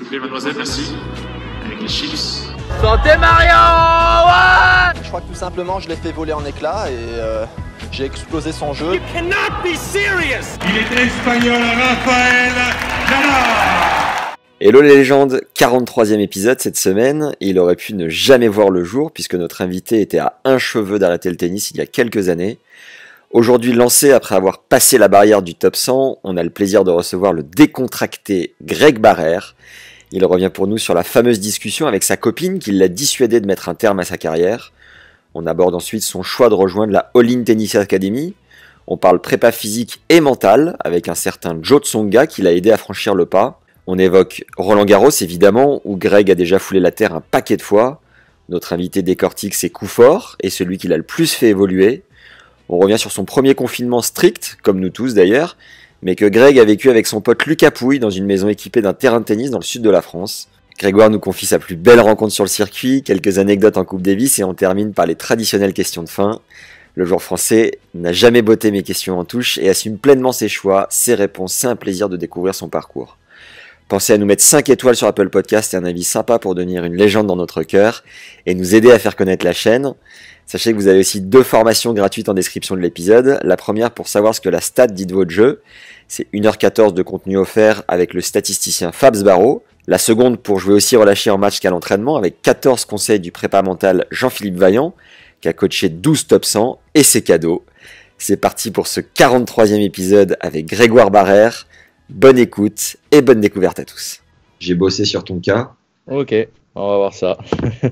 vous plaît, mademoiselle, merci. Avec les chips. Santé Mario, ouais. Je crois que tout simplement, je l'ai fait voler en éclats et j'ai explosé son jeu. You cannot be serious. Il est espagnol, Rafael Nadal. Hello les légendes, 43e épisode cette semaine. Il aurait pu ne jamais voir le jour puisque notre invité était à un cheveu d'arrêter le tennis il y a quelques années. Aujourd'hui lancé après avoir passé la barrière du top 100, on a le plaisir de recevoir le décontracté Greg Barrère. Il revient pour nous sur la fameuse discussion avec sa copine qui l'a dissuadé de mettre un terme à sa carrière. On aborde ensuite son choix de rejoindre la All In Tennis Academy. On parle prépa physique et mentale avec un certain Joe Tsonga qui l'a aidé à franchir le pas. On évoque Roland Garros évidemment, où Greg a déjà foulé la terre un paquet de fois. Notre invité décortique ses coups forts et celui qui l'a le plus fait évoluer. On revient sur son premier confinement strict, comme nous tous d'ailleurs, mais que Greg a vécu avec son pote Lucas Pouille dans une maison équipée d'un terrain de tennis dans le sud de la France. Grégoire nous confie sa plus belle rencontre sur le circuit, quelques anecdotes en Coupe Davis et on termine par les traditionnelles questions de fin. Le joueur français n'a jamais botté mes questions en touche et assume pleinement ses choix, ses réponses, c'est un plaisir de découvrir son parcours. Pensez à nous mettre 5 étoiles sur Apple Podcast et un avis sympa pour devenir une légende dans notre cœur et nous aider à faire connaître la chaîne. Sachez que vous avez aussi 2 formations gratuites en description de l'épisode. La première pour savoir ce que la stat dit de votre jeu. C'est 1h14 de contenu offert avec le statisticien Fabs Barreau. La seconde pour jouer aussi relâché en match qu'à l'entraînement avec 14 conseils du prépa mental Jean-Philippe Vaillant qui a coaché 12 top 100 et ses cadeaux. C'est parti pour ce 43e épisode avec Grégoire Barrère. Bonne écoute et bonne découverte à tous. J'ai bossé sur ton cas. Ok, on va voir ça.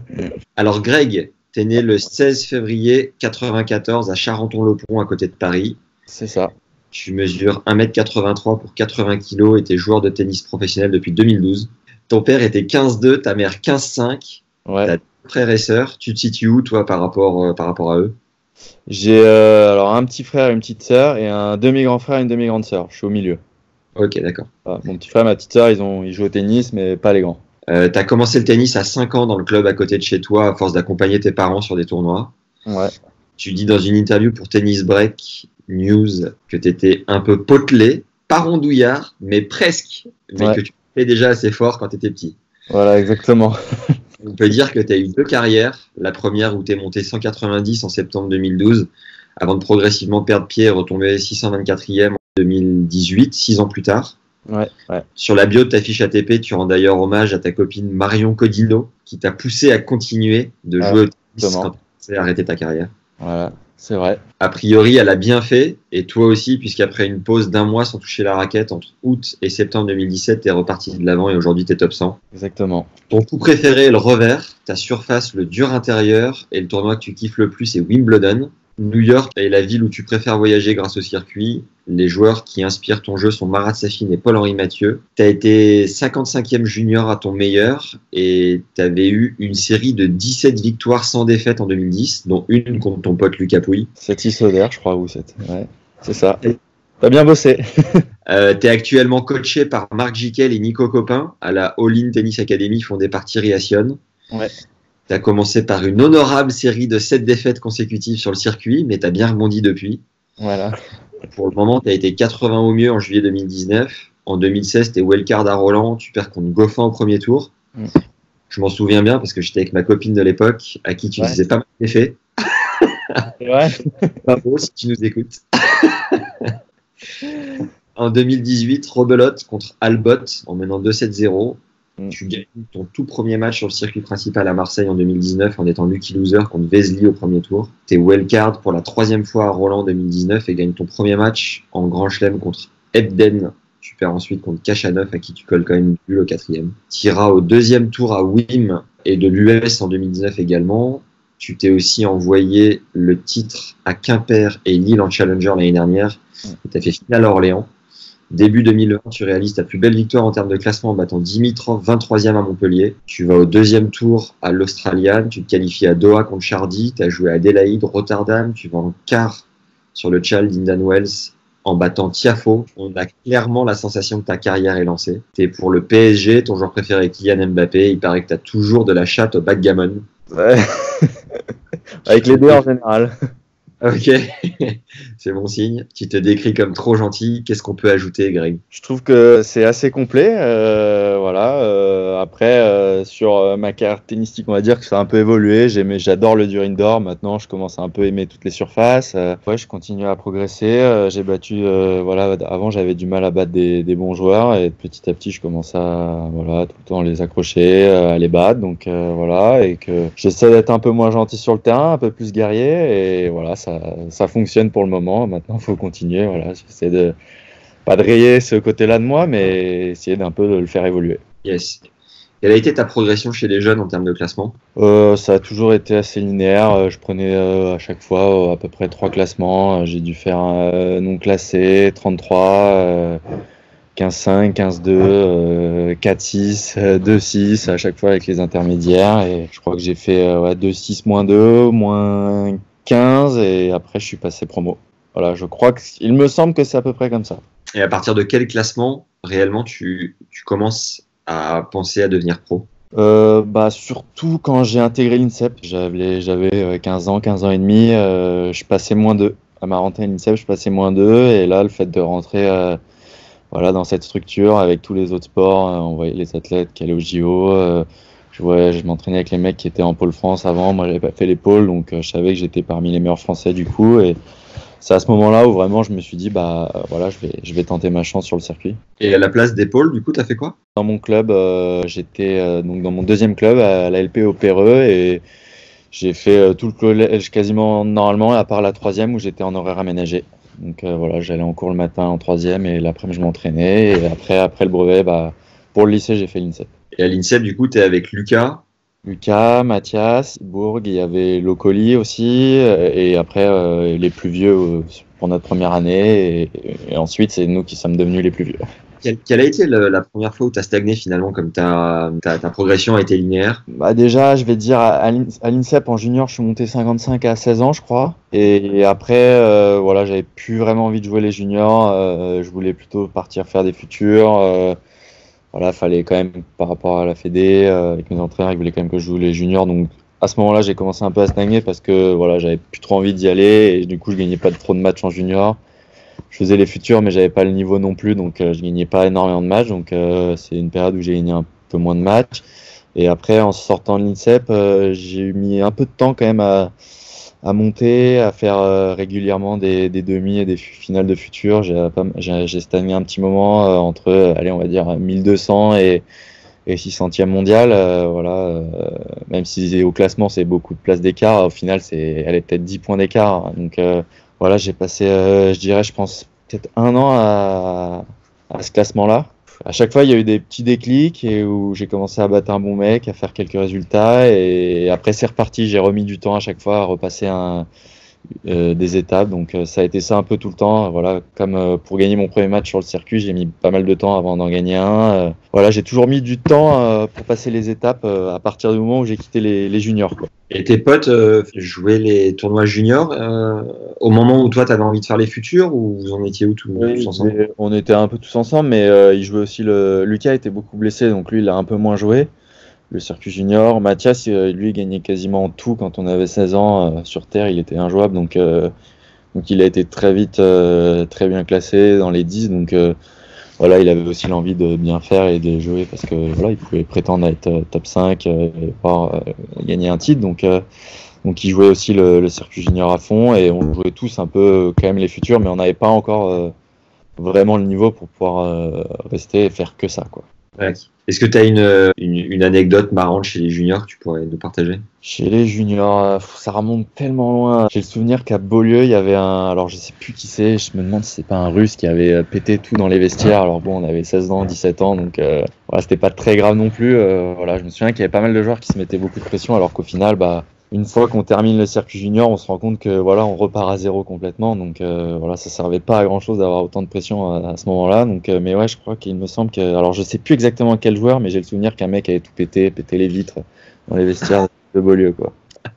Alors Greg, t'es né le 16 février 94 à Charenton-le-Pont à côté de Paris. C'est ça. Tu mesures 1m83 pour 80 kg et t'es joueur de tennis professionnel depuis 2012. Ton père était 15-2, ta mère 15-5. Ouais. T'as 2 frères et sœurs. Tu te situes où toi par rapport à eux? J'ai alors un petit frère et une petite sœur et un demi-grand frère et une demi-grande sœur. Je suis au milieu. Ok, d'accord. Voilà, mon petit frère et ma petite sœur, ils jouent au tennis, mais pas les grands. T'as commencé le tennis à 5 ans dans le club à côté de chez toi à force d'accompagner tes parents sur des tournois. Ouais. Tu dis dans une interview pour Tennis Break News que t'étais un peu potelé, pas rondouillard, mais presque, mais Ouais. que tu fais déjà assez fort quand t'étais petit. Voilà, exactement. On peut dire que tu as eu 2 carrières. La première où tu es monté 190 en septembre 2012, avant de progressivement perdre pied et retomber 624e en 2018, 6 ans plus tard. Ouais. Sur la bio de ta fiche ATP, tu rends d'ailleurs hommage à ta copine Marion Codino, qui t'a poussé à continuer de jouer au tennis exactement. quand tu as arrêté ta carrière. Voilà, c'est vrai. A priori, elle a bien fait, et toi aussi, puisqu'après une pause d'1 mois sans toucher la raquette, entre août et septembre 2017, tu es reparti de l'avant et aujourd'hui tu es top 100. Exactement. Ton coup préféré est le revers, ta surface le dur intérieur, et le tournoi que tu kiffes le plus est Wimbledon. New York est la ville où tu préfères voyager grâce au circuit. Les joueurs qui inspirent ton jeu sont Marat Safin et Paul-Henri Mathieu. Tu as été 55e junior à ton meilleur et tu avais eu une série de 17 victoires sans défaite en 2010, dont une contre ton pote Lucas Pouille. C'est Issoder, je crois, ou c'est. Ouais, c'est ça. T'as bien bossé. Tu es actuellement coaché par Marc Jiquel et Nico Copin à la All In Tennis Academy fondée par Thierry Assion. Ouais. Tu as commencé par une honorable série de 7 défaites consécutives sur le circuit, mais tu as bien rebondi depuis. Voilà. Pour le moment, tu as été 80 au mieux en juillet 2019. En 2016, tu es wildcard à Roland, tu perds contre Goffin au premier tour. Je m'en souviens bien parce que j'étais avec ma copine de l'époque, à qui tu disais pas mal d'effets. C'est vrai. Bravo si tu nous écoutes. En 2018, rebelote contre Albot en menant 2-7-0. Tu gagnes ton tout premier match sur le circuit principal à Marseille en 2019 en étant lucky loser contre Vesely au premier tour. Tu es wildcard pour la 3e fois à Roland en 2019 et gagnes ton premier match en Grand Chelem contre Ebden. Tu perds ensuite contre Kachanov à qui tu colles quand même une bulle au 4e. Tu iras au 2e tour à Wim et de l'US en 2019 également. Tu t'es aussi envoyé le titre à Quimper et Lille en Challenger l'année dernière. Tu as fait finale à Orléans. Début 2020, tu réalises ta plus belle victoire en termes de classement en battant Dimitrov 23e à Montpellier. Tu vas au 2e tour à l'Australian, tu te qualifies à Doha contre Chardy, tu as joué à Adélaïde, Rotterdam, tu vas en quart sur le Chal d'Indian Wells en battant Tiafoe. On a clairement la sensation que ta carrière est lancée. Tu es pour le PSG, ton joueur préféré est Kylian Mbappé, il paraît que tu as toujours de la chatte au backgammon. Ouais. Avec les deux en général. Ok, c'est bon signe. Tu te décris comme trop gentil. Qu'est-ce qu'on peut ajouter, Greg? Je trouve que c'est assez complet. Voilà. Après, sur ma carrière tennistique, on va dire que ça a un peu évolué. J'adore le dur indoor. Maintenant, je commence à un peu aimer toutes les surfaces. Ouais, je continue à progresser. J'ai battu, avant, j'avais du mal à battre des bons joueurs. Et petit à petit, je commence à, tout le temps les accrocher, à les battre. Donc, et que j'essaie d'être un peu moins gentil sur le terrain, un peu plus guerrier. Et voilà, ça fonctionne pour le moment. Maintenant, il faut continuer. Voilà, j'essaie pas de rayer ce côté-là de moi, mais essayer d'un peu de le faire évoluer. Yes. Quelle a été ta progression chez les jeunes en termes de classement ? Ça a toujours été assez linéaire. Je prenais à chaque fois à peu près 3 classements. J'ai dû faire non classé, 33, 15-5, 15-2, 4-6, 2-6 à chaque fois avec les intermédiaires. Et je crois que j'ai fait 2-6, -2, -15 et après je suis passé promo. Voilà, je crois qu'il me semble que c'est à peu près comme ça. Et à partir de quel classement, réellement, tu commences à penser à devenir pro ? Surtout quand j'ai intégré l'INSEP. J'avais 15 ans et demi. Je passais -2. À ma rentrée à l'INSEP, je passais -2. Et là, le fait de rentrer dans cette structure avec tous les autres sports, on voyait les athlètes qui allaient au JO. Je m'entraînais avec les mecs qui étaient en pôle France avant. Moi, j'avais pas fait les pôles, donc je savais que j'étais parmi les meilleurs Français du coup. Et c'est à ce moment-là où vraiment je me suis dit je vais tenter ma chance sur le circuit. Et à la place des pôles, du coup, t'as fait quoi ? Dans mon club, j'étais donc dans mon deuxième club à la LP au Perreux et j'ai fait tout le collège quasiment normalement à part la troisième où j'étais en horaire aménagé. Donc j'allais en cours le matin en troisième et l'après-midi je m'entraînais et après le brevet, pour le lycée j'ai fait l'INSEP. Et à l'INSEP, du coup, t'es avec Lucas, Mathias, Bourg, il y avait Locoli aussi, et après les plus vieux pour notre première année, et ensuite c'est nous qui sommes devenus les plus vieux. Quelle a été la première fois où tu as stagné finalement, comme ta progression a été linéaire ? Déjà, je vais dire, à l'INSEP en junior, je suis monté 55 à 16 ans, je crois. Et après, j'avais plus vraiment envie de jouer les juniors. Je voulais plutôt partir faire des futurs. Fallait quand même, par rapport à la Fédé, avec mes entraîneurs, ils voulaient quand même que je joue les juniors. Donc à ce moment-là, j'ai commencé un peu à stagner parce que j'avais plus trop envie d'y aller. Et du coup, je gagnais pas trop de matchs en junior. Je faisais les futurs, mais j'avais pas le niveau non plus, donc je gagnais pas énormément de matchs. Donc c'est une période où j'ai gagné un peu moins de matchs. Et après, en sortant de l'INSEP, j'ai mis un peu de temps quand même à monter, à faire régulièrement des demi et des finales de futurs. J'ai stagné un petit moment entre, on va dire 1200 et 600e mondial. Même si au classement c'est beaucoup de places d'écart, au final elle est peut-être 10 points d'écart. Donc j'ai passé, je pense, peut-être 1 an à ce classement-là. À chaque fois, il y a eu des petits déclics et où j'ai commencé à battre un bon mec, à faire quelques résultats. Et après, c'est reparti. J'ai remis du temps à chaque fois à repasser des étapes. Donc, ça a été ça un peu tout le temps. Comme pour gagner mon premier match sur le circuit, j'ai mis pas mal de temps avant d'en gagner un. J'ai toujours mis du temps pour passer les étapes à partir du moment où j'ai quitté les juniors, quoi. Et tes potes jouaient les tournois juniors au moment où toi t'avais envie de faire les futurs, ou vous en étiez où tous ensemble ? On était un peu tous ensemble, mais il jouait aussi. Lucas était beaucoup blessé, donc lui il a un peu moins joué le circuit junior. Mathias, lui, il gagnait quasiment tout quand on avait 16 ans. Sur terre, il était injouable, donc il a été très vite très bien classé dans les 10. Donc il avait aussi l'envie de bien faire et de jouer parce que il pouvait prétendre à être top 5 et pouvoir gagner un titre. Donc il jouait aussi le circuit junior à fond et on jouait tous un peu quand même les futurs, mais on n'avait pas encore vraiment le niveau pour pouvoir rester et faire que ça, quoi. Ouais. Est-ce que tu as une anecdote marrante chez les juniors que tu pourrais nous partager ? Chez les juniors, ça remonte tellement loin. J'ai le souvenir qu'à Beaulieu, il y avait alors je sais plus qui c'est, je me demande si c'est pas un Russe qui avait pété tout dans les vestiaires. Alors bon, on avait 16 ans, 17 ans, donc c'était pas très grave non plus. Je me souviens qu'il y avait pas mal de joueurs qui se mettaient beaucoup de pression, alors qu'au final, une fois qu'on termine le circuit junior, on se rend compte que on repart à zéro complètement. Donc ça servait pas à grand chose d'avoir autant de pression à ce moment-là. Donc mais je crois qu'il me semble que, alors je sais plus exactement quel joueur, mais j'ai le souvenir qu'un mec avait tout pété les vitres dans les vestiaires de Beaulieu, quoi.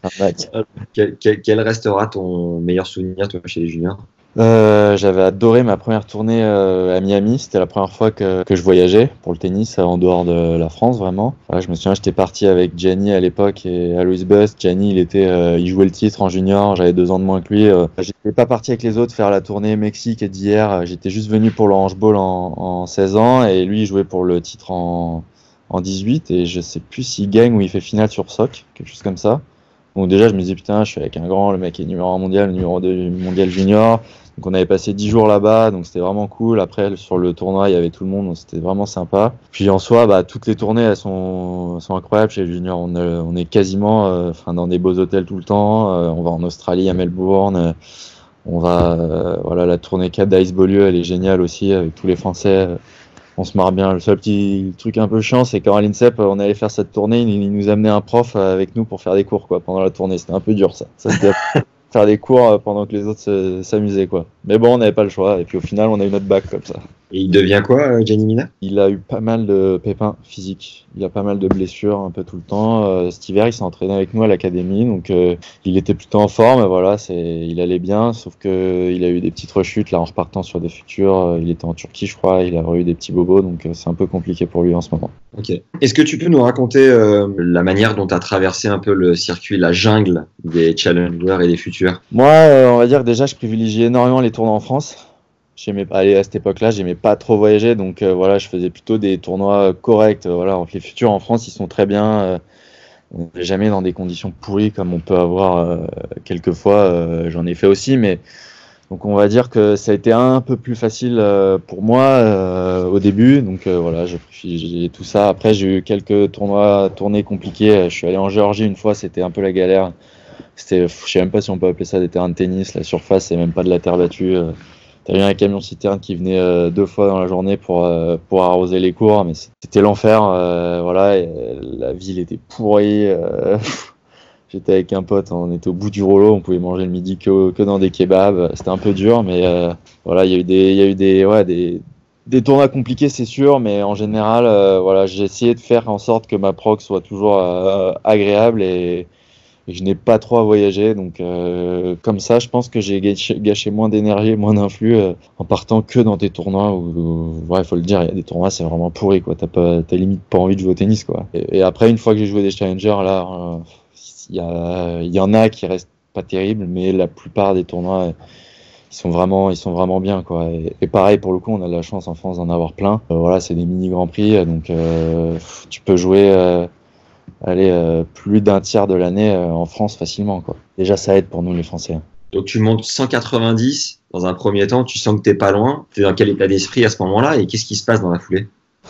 Quel restera ton meilleur souvenir, toi, chez les juniors ? J'avais adoré ma première tournée à Miami. C'était la première fois que je voyageais pour le tennis en dehors de la France, vraiment. Je me souviens, j'étais parti avec Gianni à l'époque et Alois Bust. Gianni, il jouait le titre en junior. J'avais 2 ans de moins que lui. J'étais pas parti avec les autres faire la tournée Mexique d'hier. J'étais juste venu pour le handball en 16 ans et lui, il jouait pour le titre en en 18 et je sais plus s'il gagne ou il fait finale sur SOC, quelque chose comme ça. Donc déjà je me dis putain, je suis avec un grand, le mec est numéro 1 mondial, numéro 2 mondial junior. Donc on avait passé 10 jours là-bas, donc c'était vraiment cool. Après sur le tournoi, il y avait tout le monde, donc c'était vraiment sympa. Puis en soi, toutes les tournées elles sont incroyables chez les juniors. On est quasiment dans des beaux hôtels tout le temps. On va en Australie, à Melbourne. On va la tournée Cap d'Ice Beaulieu, elle est géniale aussi avec tous les Français. On se marre bien. Le seul petit truc un peu chiant, c'est quand à l'INSEP, on allait faire cette tournée, il nous amenait un prof avec nous pour faire des cours pendant la tournée. C'était un peu dur ça. C'était faire des cours pendant que les autres s'amusaient quoi. Mais bon, on n'avait pas le choix et puis au final, on a eu notre bac comme ça. Et il devient quoi, Gianni Mina ? Il a eu pas mal de pépins physiques. Il a pas mal de blessures un peu tout le temps. Cet hiver, il s'est entraîné avec nous à l'académie, donc il était plutôt en forme. Voilà, il allait bien, sauf que il a eu des petites rechutes là en repartant sur des futurs. Il était en Turquie, je crois. Il a eu des petits bobos, donc c'est un peu compliqué pour lui en ce moment. Ok. Est-ce que tu peux nous raconter la manière dont tu as traversé un peu le circuit, la jungle des challengers et des futurs ? Moi, on va dire que déjà, je privilégie énormément les tournois en France. À cette époque-là, j'aimais pas trop voyager, donc je faisais plutôt des tournois corrects. Entre les futurs en France, ils sont très bien. On n'est jamais dans des conditions pourries comme on peut avoir quelquefois. J'en ai fait aussi, mais donc on va dire que ça a été un peu plus facile pour moi au début. Donc j'ai privilégié tout ça. Après, j'ai eu quelques tournées compliquées. Je suis allé en Géorgie une fois, c'était un peu la galère. Je sais même pas si on peut appeler ça des terrains de tennis. La surface, c'est même pas de la terre battue. T'avais un camion citerne qui venait 2 fois dans la journée pour arroser les cours, mais c'était l'enfer. Et la ville était pourrie. J'étais avec un pote, on était au bout du rouleau, on pouvait manger le midi que dans des kebabs. C'était un peu dur, mais il y a eu des tournois compliqués, c'est sûr, mais en général, j'ai essayé de faire en sorte que ma prog soit toujours agréable et je n'ai pas trop à voyager, donc comme ça, je pense que j'ai gâché moins d'énergie, moins d'influx en partant que dans des tournois où il faut le dire, il y a des tournois, c'est vraiment pourri, quoi. T'as limite pas envie de jouer au tennis, quoi. Et après, une fois que j'ai joué des challengers, là, il y en a qui restent pas terribles, mais la plupart des tournois, ils sont vraiment bien, quoi. Et pareil, pour le coup, on a de la chance en France d'en avoir plein. C'est des mini Grands Prix, donc tu peux jouer. Plus d'un tiers de l'année en France facilement, quoi. Déjà, ça aide pour nous les Français. Donc tu montes 190 dans un premier temps, tu sens que t'es pas loin. T'es dans quel état d'esprit à ce moment-là et qu'est-ce qui se passe dans la foulée ?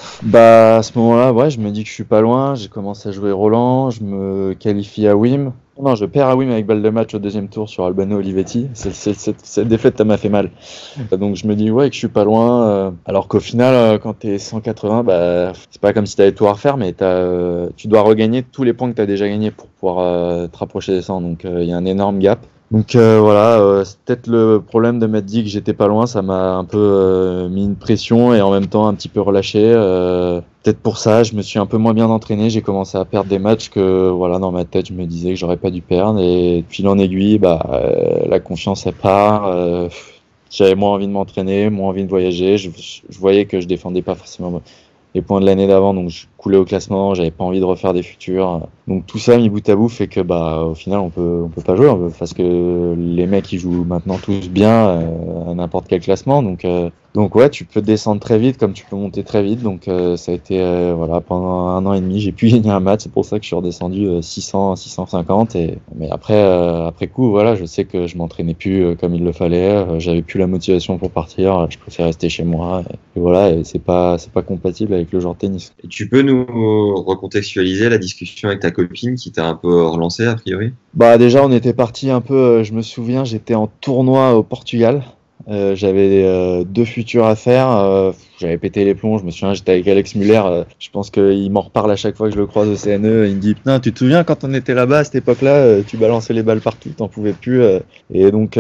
À ce moment-là, je me dis que je suis pas loin. J'ai commencé à jouer Roland, je me qualifie à Wim. Non, je perds à Wim avec balle de match au deuxième tour sur Albano Olivetti. Cette défaite, ça m'a fait mal. Donc je me dis que je suis pas loin. Alors qu'au final, quand t'es 180, c'est pas comme si t'avais tout à refaire, mais tu dois regagner tous les points que t'as déjà gagnés pour pouvoir te rapprocher des 100. Donc il y a un énorme gap. Donc c'est peut-être le problème de m'être dit que j'étais pas loin, ça m'a un peu mis une pression et en même temps un petit peu relâché. Peut-être pour ça, je me suis un peu moins bien entraîné, j'ai commencé à perdre des matchs que dans ma tête je me disais que j'aurais pas dû perdre et de fil en aiguille, la confiance elle part. J'avais moins envie de m'entraîner, moins envie de voyager. Je voyais que je défendais pas forcément les points de l'année d'avant, donc je coulais au classement, j'avais pas envie de refaire des futurs. Donc tout ça mis bout à bout fait que au final on peut pas jouer parce que les mecs ils jouent maintenant tous bien à n'importe quel classement. Donc ouais, tu peux descendre très vite comme tu peux monter très vite. Donc ça a été pendant 1 an et demi, j'ai pu gagner un match, c'est pour ça que je suis redescendu 650 mais après coup je sais que je m'entraînais plus comme il le fallait, j'avais plus la motivation pour partir, je préfère rester chez moi et c'est pas compatible avec le genre de tennis. Et tu peux nous recontextualiser la discussion avec ta copine qui t'a un peu relancé a priori ? Déjà on était parti un peu, je me souviens, j'étais en tournoi au Portugal. J'avais 2 futurs à faire, j'avais pété les plombs, je me souviens, j'étais avec Alex Muller, je pense qu'il m'en reparle à chaque fois que je le croise au CNE, il me dit putain, tu te souviens quand on était là-bas à cette époque-là, tu balançais les balles partout, t'en pouvais plus, et donc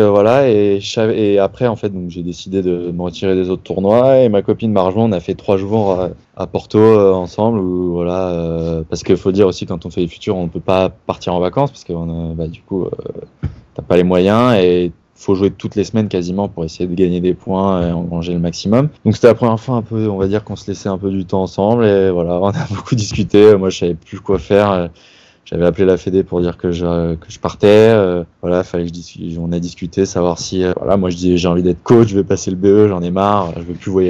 et après en fait donc j'ai décidé de me retirer des autres tournois et ma copine m'a rejoint, on a fait 3 jours à Porto ensemble parce qu'il faut dire aussi quand on fait les futurs on peut pas partir en vacances parce que du coup t'as pas les moyens et faut jouer toutes les semaines quasiment pour essayer de gagner des points et engranger le maximum. Donc c'était la première fois un peu, on va dire qu'on se laissait un peu du temps ensemble et on a beaucoup discuté. Moi je savais plus quoi faire. J'avais appelé la Fédé pour dire que je partais. Fallait on a discuté, savoir si moi je dis j'ai envie d'être coach, je vais passer le BE, j'en ai marre, je veux plus voyager.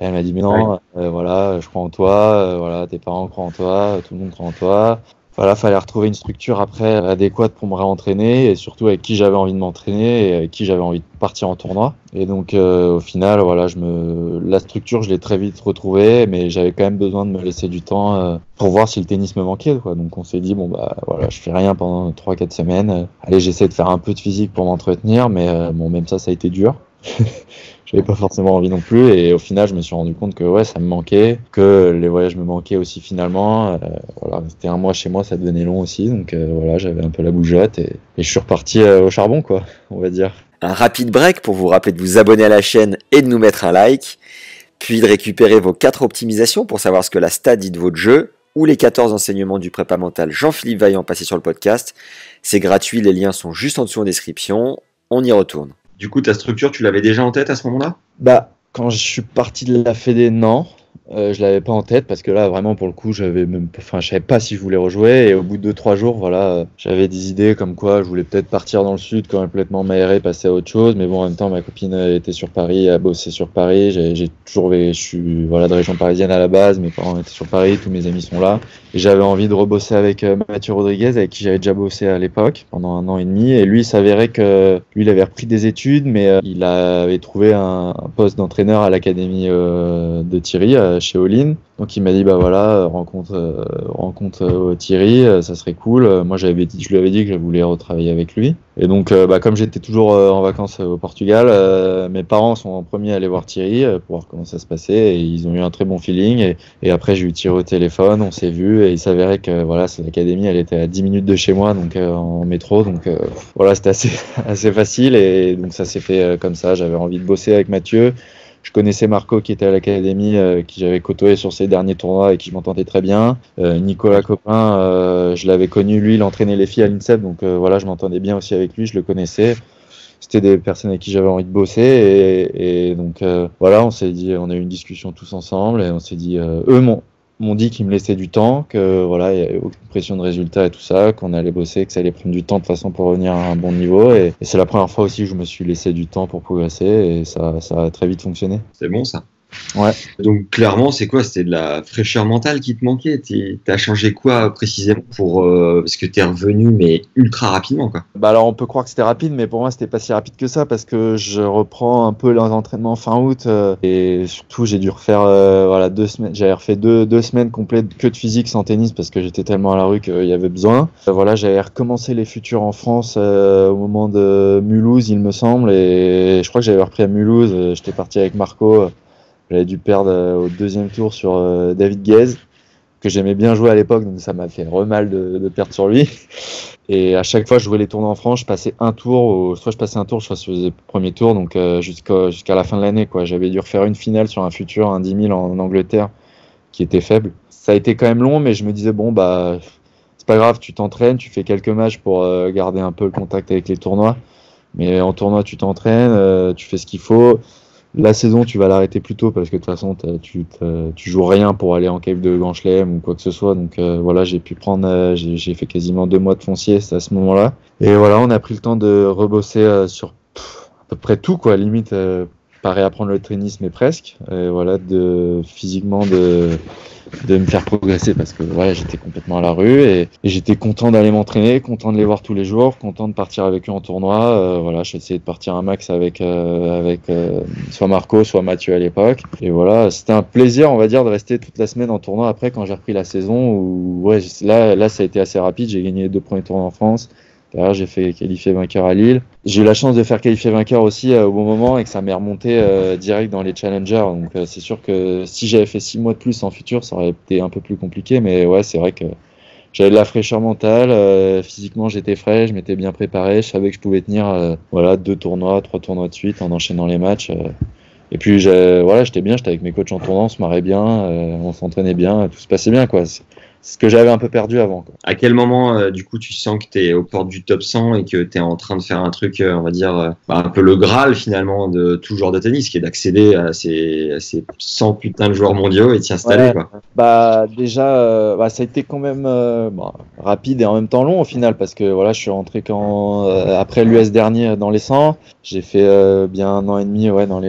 Et elle m'a dit mais non, voilà, je crois en toi, voilà, tes parents croient en toi, tout le monde croit en toi. Voilà, fallait retrouver une structure après adéquate pour me réentraîner et surtout avec qui j'avais envie de m'entraîner et avec qui j'avais envie de partir en tournoi. Et donc au final, voilà, la structure, je l'ai très vite retrouvée, mais j'avais quand même besoin de me laisser du temps pour voir si le tennis me manquait, quoi. Donc on s'est dit bon bah voilà, je fais rien pendant 3-4 semaines. Allez, j'essaie de faire un peu de physique pour m'entretenir, mais bon, même ça a été dur. J'avais pas forcément envie non plus et au final je me suis rendu compte que ouais, ça me manquait, que les voyages me manquaient aussi finalement. Voilà, c'était un mois chez moi, ça devenait long aussi, donc voilà, j'avais un peu la bougeotte et je suis reparti au charbon, quoi, on va dire. Un rapide break pour vous rappeler de vous abonner à la chaîne et de nous mettre un like, puis de récupérer vos 4 optimisations pour savoir ce que la stat dit de votre jeu, ou les 14 enseignements du prépa mental Jean-Philippe Vaillant passés sur le podcast. C'est gratuit, les liens sont juste en dessous en description, on y retourne. Du coup, ta structure, tu l'avais déjà en tête à ce moment-là ? Bah, quand je suis parti de la Fédé, non. Je l'avais pas en tête parce que là, vraiment, pour le coup, je savais pas si je voulais rejouer. Et au bout de 2-3 jours, voilà, j'avais des idées comme quoi je voulais peut-être partir dans le sud, complètement m'aérer, passer à autre chose. Mais bon, en même temps, ma copine était sur Paris, a bossé sur Paris. Je suis voilà, de région parisienne à la base. Mes parents étaient sur Paris, tous mes amis sont là. Et j'avais envie de rebosser avec Mathieu Rodriguez, avec qui j'avais déjà bossé à l'époque, pendant 1 an et demi. Et lui, il s'avérait que lui, il avait repris des études, mais il avait trouvé un poste d'entraîneur à l'académie de Thierry, chez All-in. Donc il m'a dit bah voilà, rencontre Thierry, ça serait cool. Moi je lui avais dit que je voulais retravailler avec lui. Et donc comme j'étais toujours en vacances au Portugal, mes parents sont en premier à aller voir Thierry pour voir comment ça se passait et ils ont eu un très bon feeling et après j'ai eu Thierry au téléphone, on s'est vu et il s'avérait que voilà, l'académie elle était à 10 minutes de chez moi donc en métro, donc voilà, c'était assez facile et donc ça s'est fait comme ça. J'avais envie de bosser avec Mathieu. Je connaissais Marco qui était à l'académie, qui j'avais côtoyé sur ses derniers tournois et qui je m'entendais très bien. Nicolas Copin, je l'avais connu, lui il entraînait les filles à l'INSEP, donc voilà, je m'entendais bien aussi avec lui, je le connaissais. C'était des personnes avec qui j'avais envie de bosser et donc voilà, on s'est dit, on a eu une discussion tous ensemble et on s'est dit, eux m'ont dit qu'ils me laissaient du temps, que voilà, il n'y avait aucune pression de résultat et tout ça, qu'on allait bosser, que ça allait prendre du temps de façon pour revenir à un bon niveau. Et c'est la première fois aussi que je me suis laissé du temps pour progresser et ça a très vite fonctionné. C'est bon ça. Ouais. Donc clairement, c'est quoi ? C'était de la fraîcheur mentale qui te manquait. T'as changé quoi précisément pour parce que t'es revenu mais ultra rapidement quoi. Bah alors on peut croire que c'était rapide, mais pour moi c'était pas si rapide que ça parce que je reprends un peu les entraînements fin août et surtout j'ai dû refaire voilà 2 semaines. J'avais refait deux semaines complètes que de physique sans tennis parce que j'étais tellement à la rue qu'il y avait besoin. Voilà, j'avais recommencé les futurs en France au moment de Mulhouse il me semble et je crois que j'avais repris à Mulhouse. J'étais parti avec Marco. J'avais dû perdre au 2e tour sur David Guez, que j'aimais bien jouer à l'époque, donc ça m'a fait mal de perdre sur lui. Et à chaque fois, je jouais les tournois en France, je passais un tour, soit je passais un tour, soit je faisais le premier tour, donc jusqu'à la fin de l'année, quoi. J'avais dû refaire une finale sur un futur, un 10 000 en Angleterre, qui était faible. Ça a été quand même long, mais je me disais, bon, bah, c'est pas grave, tu t'entraînes, tu fais quelques matchs pour garder un peu le contact avec les tournois. Mais en tournoi, tu t'entraînes, tu fais ce qu'il faut. La saison, tu vas l'arrêter plus tôt parce que de toute façon, tu joues rien pour aller en cave de Grand Chelem ou quoi que ce soit. Donc voilà, j'ai pu prendre, j'ai fait quasiment 2 mois de foncier, c'est à ce moment-là. Et voilà, on a pris le temps de rebosser sur à peu près tout, quoi. Limite, pas réapprendre le tennis, mais presque. Et voilà, physiquement de me faire progresser parce que voilà, j'étais complètement à la rue et j'étais content d'aller m'entraîner, content de les voir tous les jours, content de partir avec eux en tournoi. Voilà, j'ai essayé de partir un max avec soit Marco, soit Mathieu à l'époque. Et voilà, c'était un plaisir, on va dire, de rester toute la semaine en tournoi après quand j'ai repris la saison où ouais, là ça a été assez rapide. J'ai gagné les 2 premiers tournois en France. Derrière, j'ai fait qualifier vainqueur à Lille. J'ai eu la chance de faire qualifier vainqueur aussi au bon moment et que ça m'est remonté direct dans les challengers. Donc c'est sûr que si j'avais fait 6 mois de plus en futur, ça aurait été un peu plus compliqué. Mais ouais, c'est vrai que j'avais de la fraîcheur mentale. Physiquement, j'étais frais, je m'étais bien préparé. Je savais que je pouvais tenir 2 tournois, 3 tournois de suite en enchaînant les matchs. Et puis voilà, j'étais bien, j'étais avec mes coachs en tournoi, on se marrait bien, on s'entraînait bien, tout se passait bien, quoi. ce que j'avais un peu perdu avant, quoi. À quel moment, du coup, tu sens que tu es aux portes du top 100 et que tu es en train de faire un truc, on va dire, un peu le Graal finalement de tout joueur de tennis, qui est d'accéder à ces 100 putains de joueurs mondiaux et d'y installer, quoi. Bah déjà, ça a été quand même rapide et en même temps long au final, parce que voilà, je suis rentré après l'US dernier dans les 100. J'ai fait bien 1 an et demi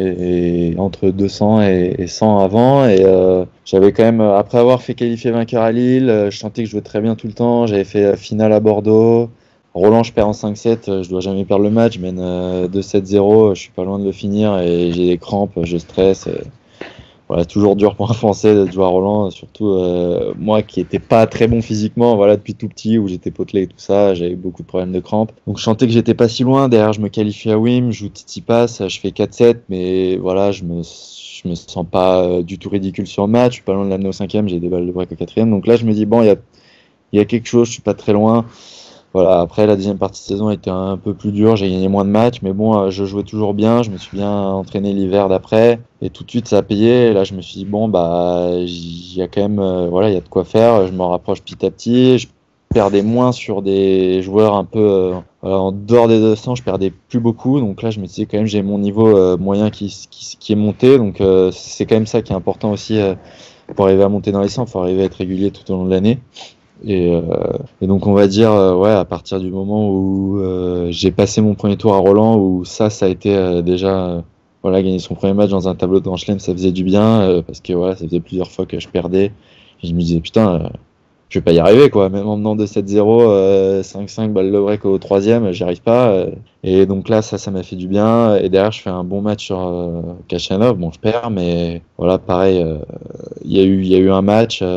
entre 200 et 100 avant, et j'avais quand même, après avoir fait qualifier vainqueur à Lille, je sentais que je jouais très bien tout le temps. J'avais fait finale à Bordeaux. Roland, je perds en 5-7, je dois jamais perdre le match, je mène 2-7-0, je suis pas loin de le finir et j'ai des crampes, je stresse. Voilà, toujours dur pour un Français de jouer à Roland, surtout moi qui étais pas très bon physiquement, voilà, depuis tout petit, où j'étais potelé et tout ça, j'avais beaucoup de problèmes de crampes. Donc je sentais que j'étais pas si loin. Derrière, je me qualifie à Wim, je joue Tsitsipas, je fais 4-7, mais voilà, je me sens pas du tout ridicule sur le match. Je suis pas loin de l'amener au 5e, j'ai des balles de break au 4e. Donc là, je me dis bon, il y a quelque chose, je suis pas très loin. Voilà, après la deuxième partie de saison était un peu plus dure, j'ai gagné moins de matchs, mais bon, je jouais toujours bien, je me suis bien entraîné l'hiver d'après, et tout de suite ça a payé, et là je me suis dit bon, bah, il y a quand même, il y a de quoi faire, je m'en rapproche petit à petit, je perdais moins sur des joueurs un peu, en dehors des 200, je perdais plus beaucoup, donc là je me disais quand même j'ai mon niveau moyen qui est monté, donc c'est quand même ça qui est important aussi pour arriver à monter dans les 100, il faut arriver à être régulier tout au long de l'année. Et donc on va dire à partir du moment où j'ai passé mon premier tour à Roland, où ça a été déjà gagner son premier match dans un tableau de Grand Chelem, ça faisait du bien parce que ça faisait plusieurs fois que je perdais et je me disais putain, je vais pas y arriver, quoi, même en menant 2-7-0, 5-5 balle de break au 3e, j'y arrive pas, et donc là ça m'a fait du bien, et derrière je fais un bon match sur Khachanov, bon je perds, mais voilà, pareil, il y a eu un match, et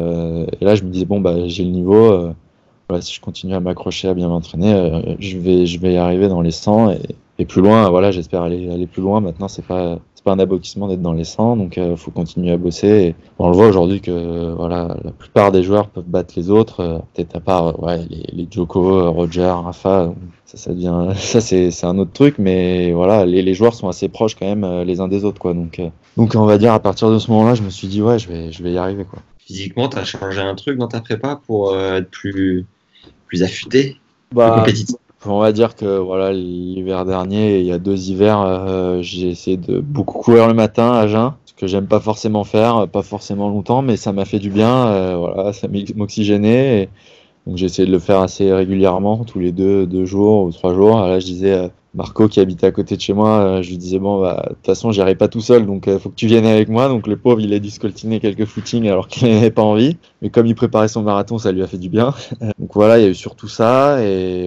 là je me disais bon bah j'ai le niveau, si je continue à m'accrocher, à bien m'entraîner, je vais y arriver dans les 100 et plus loin, j'espère aller plus loin. Maintenant c'est pas un aboutissement d'être dans les 100, donc faut continuer à bosser. Et on le voit aujourd'hui que la plupart des joueurs peuvent battre les autres, peut-être à part les Djoko, Roger, Rafa, ça devient c'est un autre truc, mais voilà, les joueurs sont assez proches quand même les uns des autres, quoi. Donc on va dire à partir de ce moment-là, je me suis dit je vais y arriver, quoi. Physiquement, t'as changé un truc dans ta prépa pour être plus affûté, plus compétitif? On va dire que l'hiver dernier, il y a 2 hivers, j'ai essayé de beaucoup courir le matin à jeun, ce que j'aime pas forcément faire, pas forcément longtemps, mais ça m'a fait du bien, ça m'oxygénait, et donc j'ai essayé de le faire assez régulièrement, tous les 2 jours ou 3 jours. Là je disais Marco qui habite à côté de chez moi, je lui disais bon de toute façon j'y arrive pas tout seul, donc faut que tu viennes avec moi. Donc le pauvre il a dû scoltiner quelques footings alors qu'il n'avait pas envie, mais comme il préparait son marathon, ça lui a fait du bien. Donc il y a eu surtout ça, et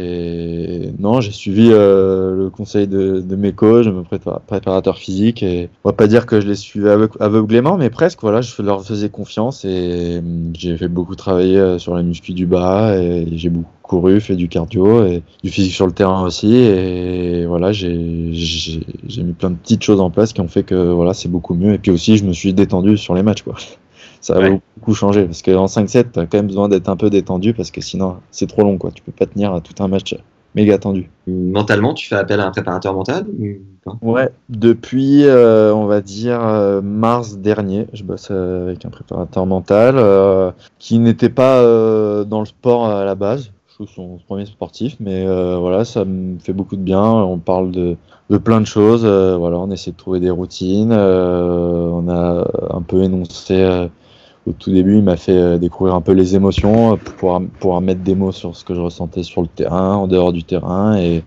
j'ai suivi le conseil de mes coachs, de mes préparateurs physiques, et on va pas dire que je les suivais aveuglément, mais presque. Je leur faisais confiance, et j'ai fait beaucoup travailler sur la muscu du bas, et j'ai beaucoup couru, fait du cardio et du physique sur le terrain aussi, et j'ai mis plein de petites choses en place qui ont fait que c'est beaucoup mieux. Et puis aussi je me suis détendu sur les matchs, quoi. Ça a beaucoup changé, parce qu'en 5-7 t'as quand même besoin d'être un peu détendu, parce que sinon c'est trop long, quoi. Tu peux pas tenir tout un match méga tendu. Mentalement, tu fais appel à un préparateur mental ou pas? Ouais, depuis on va dire mars dernier, je bosse avec un préparateur mental qui n'était pas dans le sport à la base. Son premier sportif, mais ça me fait beaucoup de bien. On parle de plein de choses, on essaie de trouver des routines, on a un peu énoncé au tout début, il m'a fait découvrir un peu les émotions pour pouvoir mettre des mots sur ce que je ressentais sur le terrain, en dehors du terrain, et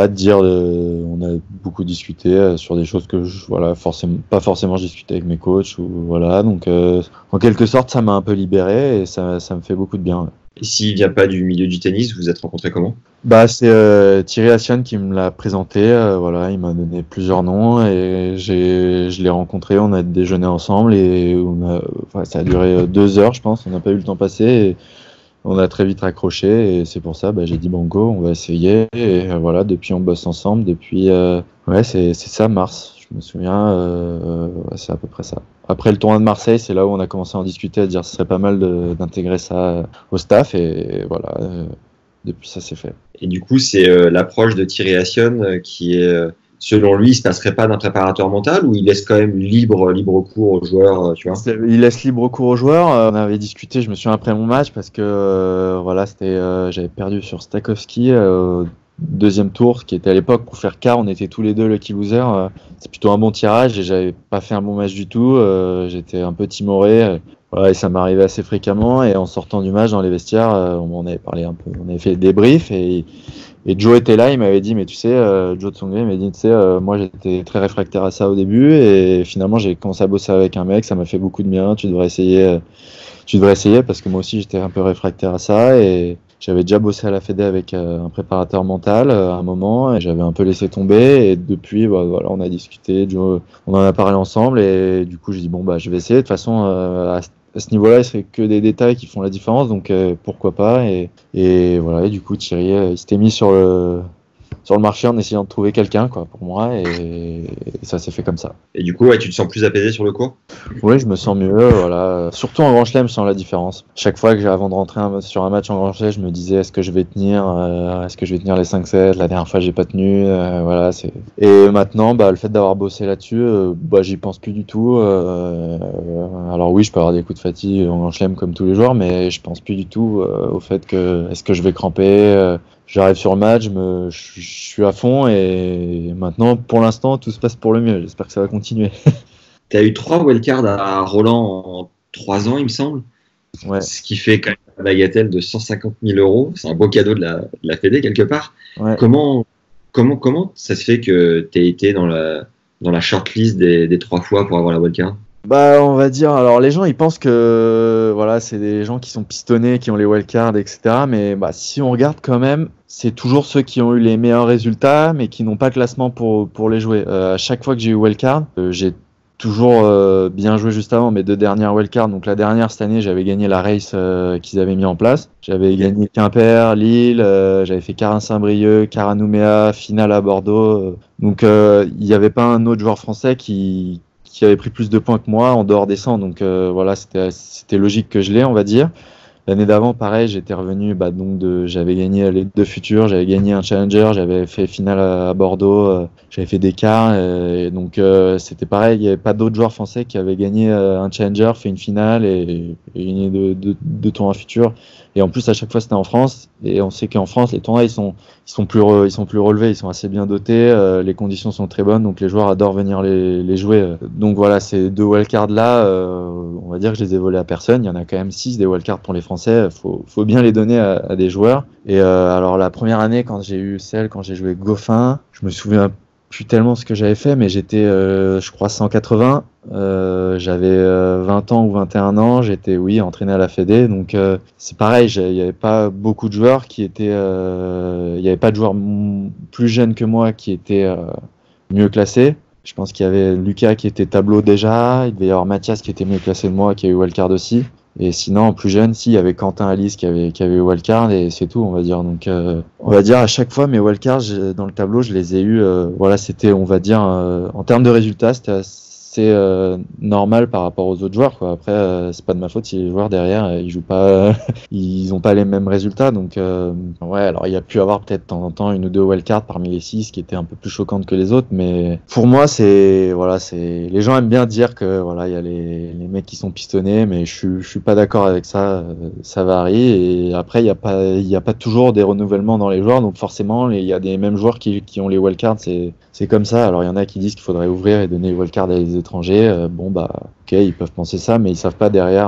on a beaucoup discuté sur des choses que pas forcément je discutais avec mes coachs, donc en quelque sorte ça m'a un peu libéré, et ça me fait beaucoup de bien. Et s'il vient pas du milieu du tennis, vous vous êtes rencontrés comment? C'est Thierry Hassian qui me l'a présenté, il m'a donné plusieurs noms, et je l'ai rencontré, on a déjeuné ensemble, et ça a duré 2 heures, je pense, on n'a pas eu le temps passer, et on a très vite raccroché, et c'est pour ça j'ai dit banco, on va essayer, et depuis on bosse ensemble, depuis c'est ça, mars. Je me souviens, c'est à peu près ça. Après le tournoi de Marseille, c'est là où on a commencé à en discuter, à dire que ce serait pas mal d'intégrer ça au staff, et depuis ça c'est fait. Et du coup, c'est l'approche de Thierry Hassian qui est selon lui, il se passerait pas d'un préparateur mental, ou il laisse quand même libre cours aux joueurs, tu vois? Il laisse libre cours aux joueurs. On avait discuté, je me souviens après mon match, parce que voilà, j'avais perdu sur Stakowski deuxième tour, qui était à l'époque pour faire quart. On était tous les deux lucky loser. C'est plutôt un bon tirage et j'avais pas fait un bon match du tout. J'étais un peu timoré. Voilà, et ça m'arrivait assez fréquemment. Et en sortant du match dans les vestiaires, on avait parlé un peu, on avait fait des débriefs et Joe était là, il m'avait dit, mais tu sais, Joe Tsonga, il m'a dit, tu sais, moi j'étais très réfractaire à ça au début et finalement j'ai commencé à bosser avec un mec, ça m'a fait beaucoup de bien, tu devrais essayer parce que moi aussi j'étais un peu réfractaire à ça et j'avais déjà bossé à la Fédé avec un préparateur mental à un moment et j'avais un peu laissé tomber et depuis, voilà, on a discuté, Joe, on en a parlé ensemble et du coup j'ai dit, bon, bah je vais essayer, de toute façon, à ce niveau-là, c'est que des détails qui font la différence, donc pourquoi pas. Et voilà, et du coup, Thierry, il s'était mis sur le marché en essayant de trouver quelqu'un, quoi, pour moi, et ça s'est fait comme ça. Et du coup, ouais, tu te sens plus apaisé sur le court? Oui, je me sens mieux, voilà. Surtout en Grand Chelem, je sens la différence. Chaque fois que avant de rentrer sur un match en Grand Chelem, je me disais, est-ce que je vais tenir les 5-7? La dernière fois, j'ai pas tenu, voilà. Et maintenant, le fait d'avoir bossé là-dessus, j'y pense plus du tout. Alors oui, je peux avoir des coups de fatigue en Grand Chelem comme tous les joueurs, mais je pense plus du tout au fait que est-ce que je vais cramper. J'arrive sur le match, je suis à fond et maintenant, pour l'instant, tout se passe pour le mieux. J'espère que ça va continuer. Tu as eu 3 wildcards à Roland en 3 ans, il me semble. Ouais. Ce qui fait quand même une bagatelle de 150 000 €. C'est un beau cadeau de la Fédé, quelque part. Ouais. Comment ça se fait que tu aies été dans la shortlist des 3 fois pour avoir la wildcard? On va dire, alors les gens ils pensent que voilà, c'est des gens qui sont pistonnés, qui ont les wildcards, etc. Mais si on regarde quand même, c'est toujours ceux qui ont eu les meilleurs résultats, mais qui n'ont pas de classement pour les jouer. À chaque fois que j'ai eu wildcard, j'ai toujours bien joué juste avant mes 2 dernières wildcards. Donc la dernière cette année, j'avais gagné la race qu'ils avaient mis en place. J'avais gagné Quimper, Lille, j'avais fait Carin-Saint-Brieuc, Caranouméa, finale à Bordeaux. Donc il n'y avait pas un autre joueur français qui avait pris plus de points que moi en dehors des 100, donc voilà, c'était logique que je l'ai, on va dire. L'année d'avant, pareil, j'étais revenu, j'avais gagné les 2 futurs, j'avais gagné un challenger, j'avais fait finale à Bordeaux, j'avais fait des quarts, et donc c'était pareil, il n'y avait pas d'autres joueurs français qui avaient gagné un challenger, fait une finale et gagné 2 tournois futurs. Et en plus, à chaque fois, c'était en France. Et on sait qu'en France, les tournois, ils sont plus relevés, ils sont assez bien dotés. Les conditions sont très bonnes, donc les joueurs adorent venir les jouer. Donc voilà, ces 2 wildcards-là, on va dire que je les ai volés à personne. Il y en a quand même 6 des wildcards pour les Français. Faut bien les donner à des joueurs. Et alors, la première année, quand j'ai joué Goffin, je me souviens plus tellement ce que j'avais fait, mais j'étais, je crois, 180. J'avais 20 ans ou 21 ans, j'étais entraîné à la Fédé, donc c'est pareil, il n'y avait pas beaucoup de joueurs qui étaient, il n'y avait pas de joueurs plus jeunes que moi qui étaient mieux classés. Je pense qu'il y avait Lucas qui était tableau déjà, il devait y avoir Mathias qui était mieux classé de moi, qui a eu wildcard aussi. Et sinon, plus jeune, il y avait Quentin Alice qui avait eu wildcard et c'est tout, on va dire. Donc, on va dire à chaque fois mes wildcards dans le tableau, je les ai eus. Voilà, c'était, on va dire, en termes de résultats, c'était assez normal par rapport aux autres joueurs, quoi. Après, c'est pas de ma faute si les joueurs derrière ils jouent pas, ils ont pas les mêmes résultats. Donc, ouais, alors il y a pu avoir peut-être de temps en temps 1 ou 2 wildcards parmi les 6 qui étaient un peu plus choquantes que les autres, mais pour moi, les gens aiment bien dire que voilà, il y a les mecs qui sont pistonnés, mais je suis pas d'accord avec ça. Ça varie et après il y a pas toujours des renouvellements dans les joueurs, donc forcément il y a des mêmes joueurs qui ont les wildcards, c'est comme ça. Alors il y en a qui disent qu'il faudrait ouvrir et donner les wildcards à les étrangers. Ok, ils peuvent penser ça, mais ils savent pas derrière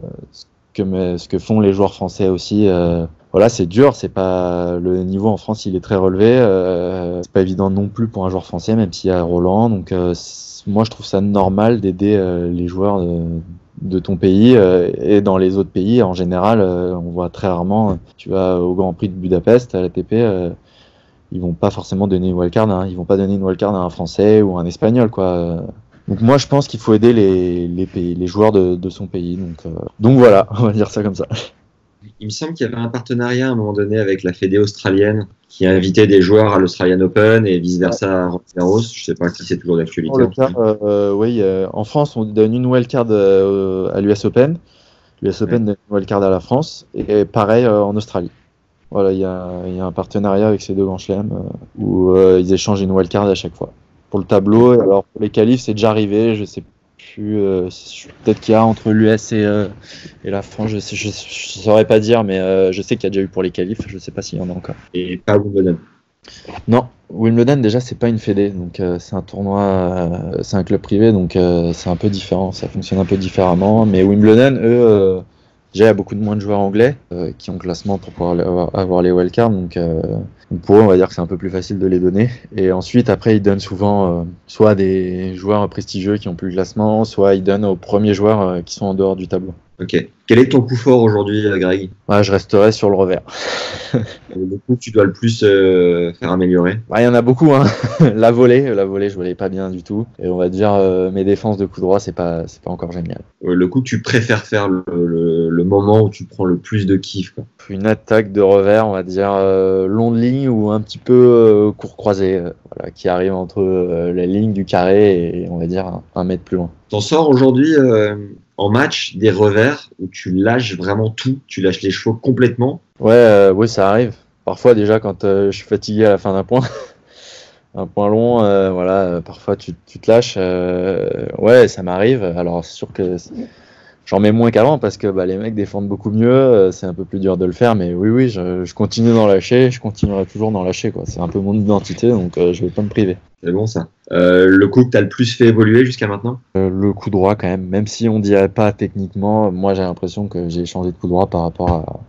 ce que font les joueurs français aussi. Voilà, c'est dur, c'est pas le niveau en France, il est très relevé. C'est pas évident non plus pour un joueur français, même s'il y a Roland. Donc moi, je trouve ça normal d'aider les joueurs de ton pays et dans les autres pays en général. On voit très rarement. Tu vas au Grand Prix de Budapest à l'ATP. Ils vont pas forcément donner une wildcard, ils vont pas donner une wildcard à un Français ou un Espagnol, quoi. Donc moi je pense qu'il faut aider les joueurs de son pays. Donc voilà, on va dire ça comme ça. Il me semble qu'il y avait un partenariat à un moment donné avec la Fédé australienne qui a invité des joueurs à l'Australian Open et vice versa à Roland Garros. Je sais pas si c'est toujours d'actualité. Oui, en France on donne une wildcard à l'US Open. L'US Open donne une wildcard à la France et pareil en Australie. Voilà, il y a un partenariat avec ces deux grands chelems où ils échangent une wildcard à chaque fois. Pour le tableau, et alors pour les qualifs, c'est déjà arrivé, je sais plus, peut-être qu'il y a entre l'US et la France, je saurais pas dire, mais je sais qu'il y a déjà eu pour les qualifs, je sais pas s'il y en a encore. Et pas Wimbledon. Non, Wimbledon déjà c'est pas une fédé, donc c'est un tournoi, c'est un club privé, donc c'est un peu différent, ça fonctionne un peu différemment, mais Wimbledon, eux, déjà il y a beaucoup de moins de joueurs anglais qui ont le classement pour pouvoir avoir les wildcards, donc pour eux on va dire que c'est un peu plus facile de les donner. Et ensuite après ils donnent souvent soit des joueurs prestigieux qui ont plus le classement, soit ils donnent aux premiers joueurs qui sont en dehors du tableau. Ok. Quel est ton coup fort aujourd'hui, Greg? Je resterai sur le revers. Le coup que tu dois le plus faire améliorer? Il y en a beaucoup, hein. La volée, je volais pas bien du tout. Et on va dire mes défenses de coup droit, c'est pas encore génial. Le coup que tu préfères faire, le moment où tu prends le plus de kiff, quoi. Une attaque de revers, on va dire long de ligne ou un petit peu court croisé, voilà, qui arrive entre la ligne du carré et on va dire un mètre plus loin. T'en sors aujourd'hui en match des revers où tu lâches vraiment tout, tu lâches les chevaux complètement? Oui, ça arrive. Parfois déjà quand je suis fatigué à la fin d'un point, un point long, voilà, parfois tu te lâches. Ouais, ça m'arrive. Alors c'est sûr que j'en mets moins qu'avant parce que les mecs défendent beaucoup mieux, c'est un peu plus dur de le faire, mais oui, je continue d'en lâcher, je continuerai toujours d'en lâcher, quoi. C'est un peu mon identité, donc je vais pas me priver. C'est bon ça. Le coup que tu as le plus fait évoluer jusqu'à maintenant? Le coup droit quand même si on dirait pas techniquement, moi j'ai l'impression que j'ai changé de coup droit par rapport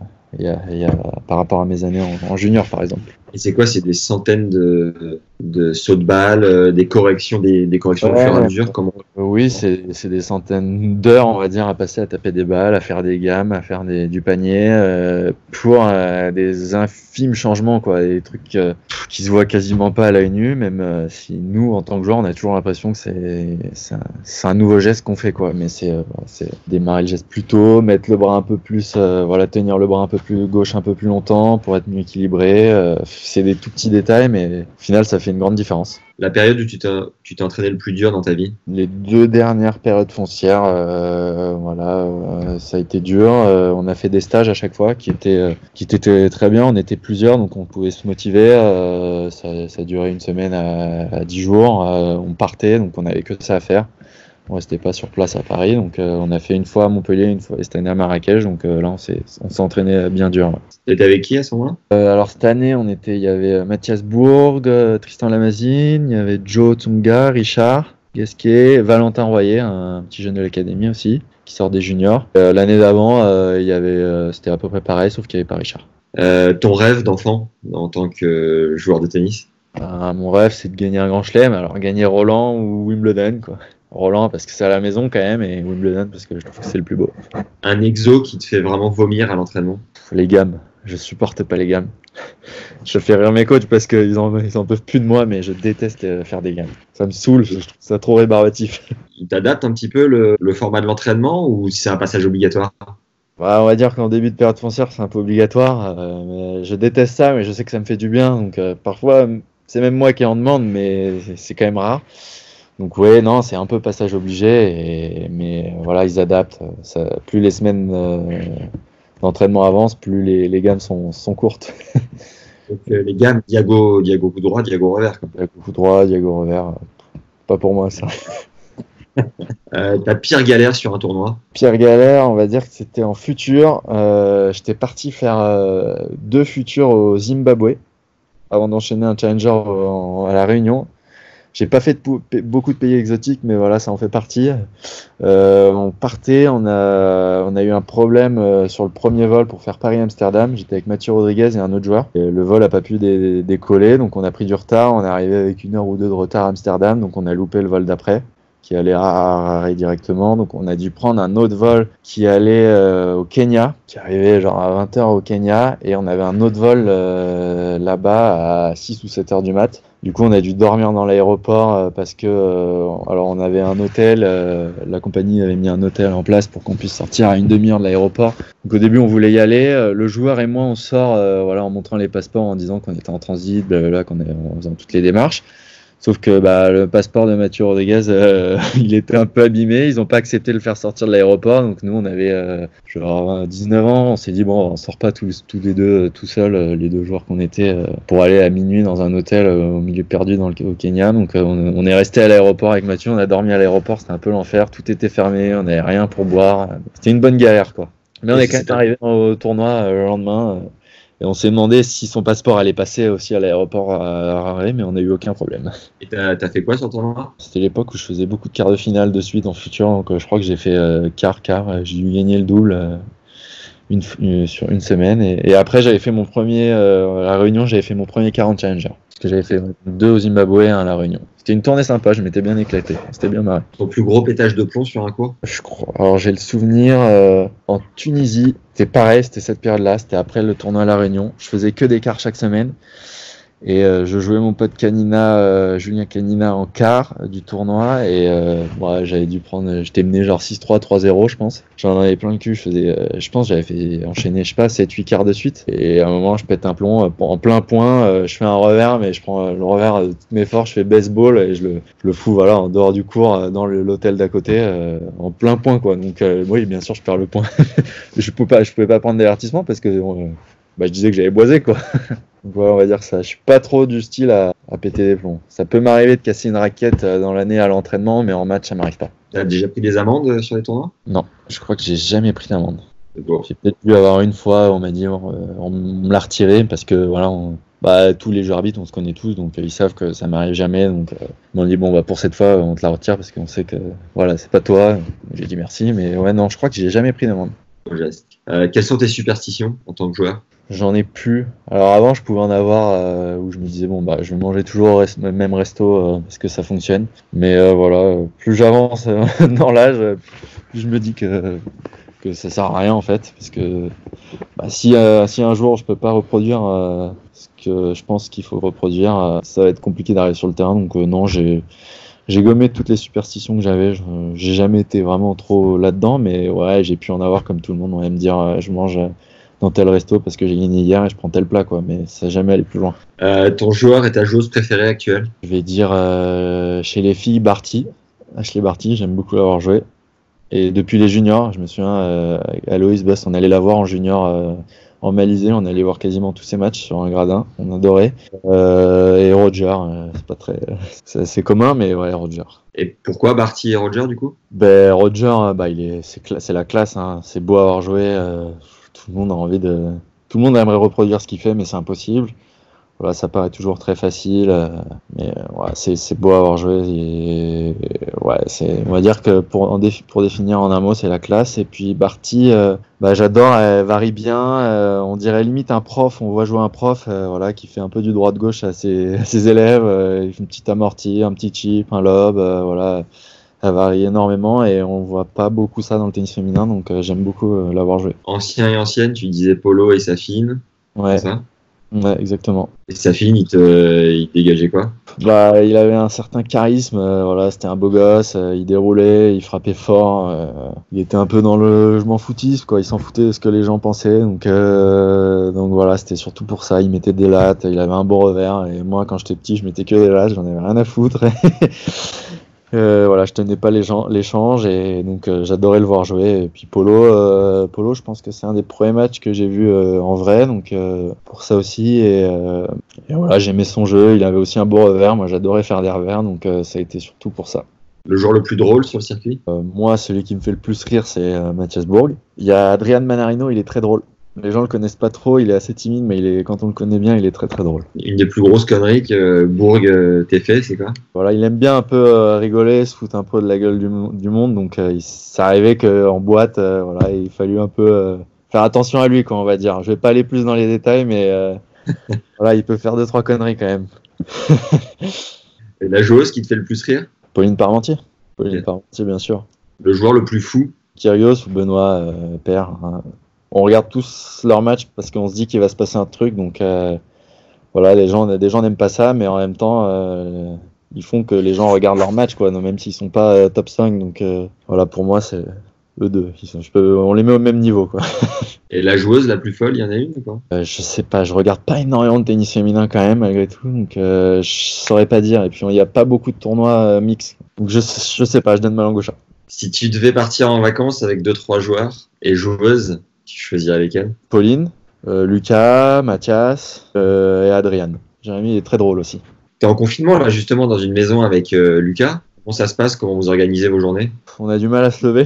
à mes années en junior par exemple. Et c'est quoi? C'est des centaines de sauts de balle, des corrections, des corrections au fur et à mesure? Comment? Oui, c'est des centaines d'heures, on va dire, à passer à taper des balles, à faire des gammes, à faire du panier, pour des infimes changements, quoi, des trucs qui se voient quasiment pas à l'œil nu, même si nous, en tant que joueurs, on a toujours l'impression que c'est un nouveau geste qu'on fait, quoi. Mais c'est démarrer le geste plus tôt, mettre le bras un peu plus, tenir le bras un peu plus gauche un peu plus longtemps pour être mieux équilibré. C'est des tout petits détails, mais au final, ça fait une grande différence. La période où tu t'es entraîné le plus dur dans ta vie? Les 2 dernières périodes foncières, ça a été dur. On a fait des stages à chaque fois qui étaient très bien. On était plusieurs, donc on pouvait se motiver. Ça durait une semaine à 10 jours. On partait, donc on n'avait que ça à faire. On restait pas sur place à Paris, donc on a fait une fois à Montpellier, une fois cette année à Marrakech, donc là on s'est entraîné bien dur. Ouais. T'étais avec qui à ce moment-là? Alors cette année il y avait Mathias Bourg, Tristan Lamazine, il y avait Joe Tsonga, Richard Gasquet, Valentin Royer, un petit jeune de l'académie aussi, qui sort des juniors. L'année d'avant, c'était à peu près pareil, sauf qu'il n'y avait pas Richard. Ton rêve d'enfant en tant que joueur de tennis? Mon rêve, c'est de gagner un grand chelem, alors gagner Roland ou Wimbledon, quoi. Roland parce que c'est à la maison quand même, et Wimbledon parce que je trouve que c'est le plus beau. Un exo qui te fait vraiment vomir à l'entraînement? Les gammes, je supporte pas les gammes. Je fais rire mes coachs parce qu'ils en peuvent plus de moi, mais je déteste faire des gammes. Ça me saoule, je trouve ça trop rébarbatif. Tu t'adaptes un petit peu le format de l'entraînement ou c'est un passage obligatoire? On va dire qu'en début de période foncière c'est un peu obligatoire, mais je déteste ça, mais je sais que ça me fait du bien, donc parfois c'est même moi qui en demande, mais c'est quand même rare. Donc non, c'est un peu passage obligé, mais voilà, ils adaptent. Plus les semaines d'entraînement avancent, plus les gammes sont courtes. Donc les gammes, Diago coup droit, Diago revers. Diago coup droit, Diago revers, pas pour moi ça. Ta pire galère sur un tournoi? Pire galère, on va dire que c'était en futur. J'étais parti faire 2 futurs au Zimbabwe avant d'enchaîner un challenger à La Réunion. J'ai pas fait beaucoup de pays exotiques, mais voilà, ça en fait partie. On partait, on a eu un problème sur le premier vol pour faire Paris-Amsterdam. J'étais avec Mathieu Rodriguez et un autre joueur. Et le vol a pas pu décoller, donc on a pris du retard. On est arrivé avec 1 heure ou 2 de retard à Amsterdam, donc on a loupé le vol d'après, qui allait à Harare directement. Donc on a dû prendre un autre vol qui allait au Kenya, qui arrivait genre à 20h au Kenya, et on avait un autre vol là-bas à 6 ou 7h du mat'. Du coup, on a dû dormir dans l'aéroport parce que alors on avait un hôtel, la compagnie avait mis un hôtel en place pour qu'on puisse sortir à une demi-heure de l'aéroport. Donc au début, on voulait y aller. Le joueur et moi, on sort en montrant les passeports, en disant qu'on était en transit, blablabla, en faisant toutes les démarches. Sauf que le passeport de Mathieu Rodriguez, il était un peu abîmé. Ils n'ont pas accepté de le faire sortir de l'aéroport. Donc nous, on avait genre 19 ans. On s'est dit, bon, on sort pas tous les deux tout seuls, les 2 joueurs qu'on était, pour aller à minuit dans un hôtel au milieu perdu au Kenya. Donc on est resté à l'aéroport avec Mathieu. On a dormi à l'aéroport. C'était un peu l'enfer. Tout était fermé. On n'avait rien pour boire. C'était une bonne galère, quoi. Mais on est quand même arrivé au tournoi le lendemain. Et on s'est demandé si son passeport allait passer aussi à l'aéroport à Harare, mais on n'a eu aucun problème. Et t'as fait quoi sur ton tournoi ? C'était l'époque où je faisais beaucoup de quarts de finale de suite en futur, donc je crois que j'ai fait quart. J'ai dû gagner le double sur une semaine. Et après, j'avais fait mon premier, à La Réunion, j'avais fait mon premier 40 Challenger. Parce que j'avais fait 2 au Zimbabwe et 1 à La Réunion. C'était une tournée sympa, je m'étais bien éclaté. C'était bien marré. Ton plus gros pétage de plomb sur un cours ? Je crois. Alors j'ai le souvenir en Tunisie, c'était pareil, c'était cette période-là, c'était après le tournoi à La Réunion. Je faisais que des quarts chaque semaine. Et je jouais mon pote Julien Canina en quart du tournoi. Et j'avais dû prendre, j'étais mené genre 6-3, 3-0, je pense. J'en avais plein le cul. Je pense j'avais fait enchaîner, 7-8 quarts de suite. Et à un moment, je pète un plomb en plein point. Je fais un revers, mais je prends le revers de toutes mes forces. Je fais baseball et je le fous en dehors du cours, dans l'hôtel d'à côté, en plein point, quoi. Donc, oui, bien sûr, je perds le point. je pouvais pas prendre d'avertissement parce que je disais que j'avais boisé, quoi. Donc, on va dire ça. Je suis pas trop du style à péter des plombs. Ça peut m'arriver de casser une raquette dans l'année à l'entraînement, mais en match, ça m'arrive pas. T'as déjà pris des amendes sur les tournois ? Non, je crois que j'ai jamais pris d'amende. Bon. J'ai peut-être dû avoir une fois, on m'a dit, on me l'a retiré parce que tous les jeux arbitres, on se connaît tous, donc ils savent que ça m'arrive jamais. Donc ils m'ont dit, pour cette fois, on te la retire parce qu'on sait que c'est pas toi. J'ai dit merci, mais non, je crois que j'ai jamais pris d'amende. Quelles sont tes superstitions en tant que joueur ? J'en ai plus. Alors avant, je pouvais en avoir où je me disais je vais manger toujours au même resto parce que ça fonctionne. Mais plus j'avance dans l'âge, plus je me dis que ça sert à rien en fait, parce que si un jour je peux pas reproduire ce que je pense qu'il faut reproduire, ça va être compliqué d'arriver sur le terrain. Donc non, j'ai gommé toutes les superstitions que j'avais. J'ai jamais été vraiment trop là-dedans, mais j'ai pu en avoir comme tout le monde. On va me dire, je mange dans tel resto parce que j'ai gagné hier et je prends tel plat, quoi. Mais ça n'a jamais allé plus loin. Ton joueur et ta joueuse préférée actuelle ? Je vais dire chez les filles Ashley Barty, j'aime beaucoup l'avoir joué. Et depuis les juniors, je me souviens, Aloïs Boss, on allait la voir en junior en Malaisie, on allait voir quasiment tous ses matchs sur un gradin, on adorait. Et Roger, c'est assez commun, mais Roger. Et pourquoi Barty et Roger du coup ? Roger, c'est la classe, hein. C'est beau à avoir joué. Tout le monde aimerait reproduire ce qu'il fait, mais c'est impossible. Ça paraît toujours très facile, mais c'est beau à avoir joué. Et, on va dire que pour définir en un mot, c'est la classe. Et puis Barty, j'adore, elle varie bien. On dirait limite un prof. On voit jouer un prof, qui fait un peu du droit de gauche à ses élèves. Il fait une petite amortie, un petit chip, un lob, Elle varie énormément et on voit pas beaucoup ça dans le tennis féminin, donc j'aime beaucoup l'avoir joué. Ancien et ancienne, tu disais Polo et Safine. Ouais. C'est ça ? Ouais, exactement. Et Safine, il dégageait quoi ? Il avait un certain charisme, c'était un beau gosse, il déroulait, il frappait fort, il était un peu dans le je m'en foutisme, quoi, il s'en foutait de ce que les gens pensaient, donc c'était surtout pour ça, il mettait des lattes, il avait un beau revers, et moi quand j'étais petit je mettais que des lattes, j'en avais rien à foutre. Je tenais pas l'échange et donc j'adorais le voir jouer. Et puis Polo, je pense que c'est un des premiers matchs que j'ai vu en vrai, donc pour ça aussi. Et j'aimais son jeu. Il avait aussi un beau revers. Moi, j'adorais faire des revers, donc ça a été surtout pour ça. Le joueur le plus drôle sur le circuit ? Moi, celui qui me fait le plus rire, c'est Mathias Bourg. Il y a Adrian Manarino, il est très drôle. Les gens le connaissent pas trop, il est assez timide, mais quand on le connaît bien, il est très très drôle. Une des plus grosses conneries que Bourg t'ait fait, c'est quoi ? Il aime bien un peu rigoler, se foutre un peu de la gueule du monde, donc ça arrivait qu'en boîte, il fallut un peu faire attention à lui, quoi, on va dire. Je vais pas aller plus dans les détails, mais il peut faire 2-3 conneries quand même. Et la joueuse qui te fait le plus rire ? Pauline Parmentier. Parmentier, bien sûr. Le joueur le plus fou ? Kyrgios ou Benoît Paire. On regarde tous leurs matchs parce qu'on se dit qu'il va se passer un truc, donc des gens n'aiment pas ça, mais en même temps ils font que les gens regardent leurs matchs, quoi, même s'ils sont pas top 5, donc pour moi c'est eux deux. On les met au même niveau, quoi. Et la joueuse la plus folle, il y en a une ou pas? Je sais pas, je regarde pas énormément de tennis féminin quand même, malgré tout, donc je saurais pas dire. Et puis il n'y a pas beaucoup de tournois mixtes, donc je sais pas, je donne ma langue au chat. Si tu devais partir en vacances avec 2-3 joueurs et joueuses, tu choisirais lesquels? Pauline, Lucas, Mathias et Adriane. Jérémy est très drôle aussi. T'es en confinement là justement dans une maison avec Lucas. Comment ça se passe? Comment vous organisez vos journées? On a du mal à se lever.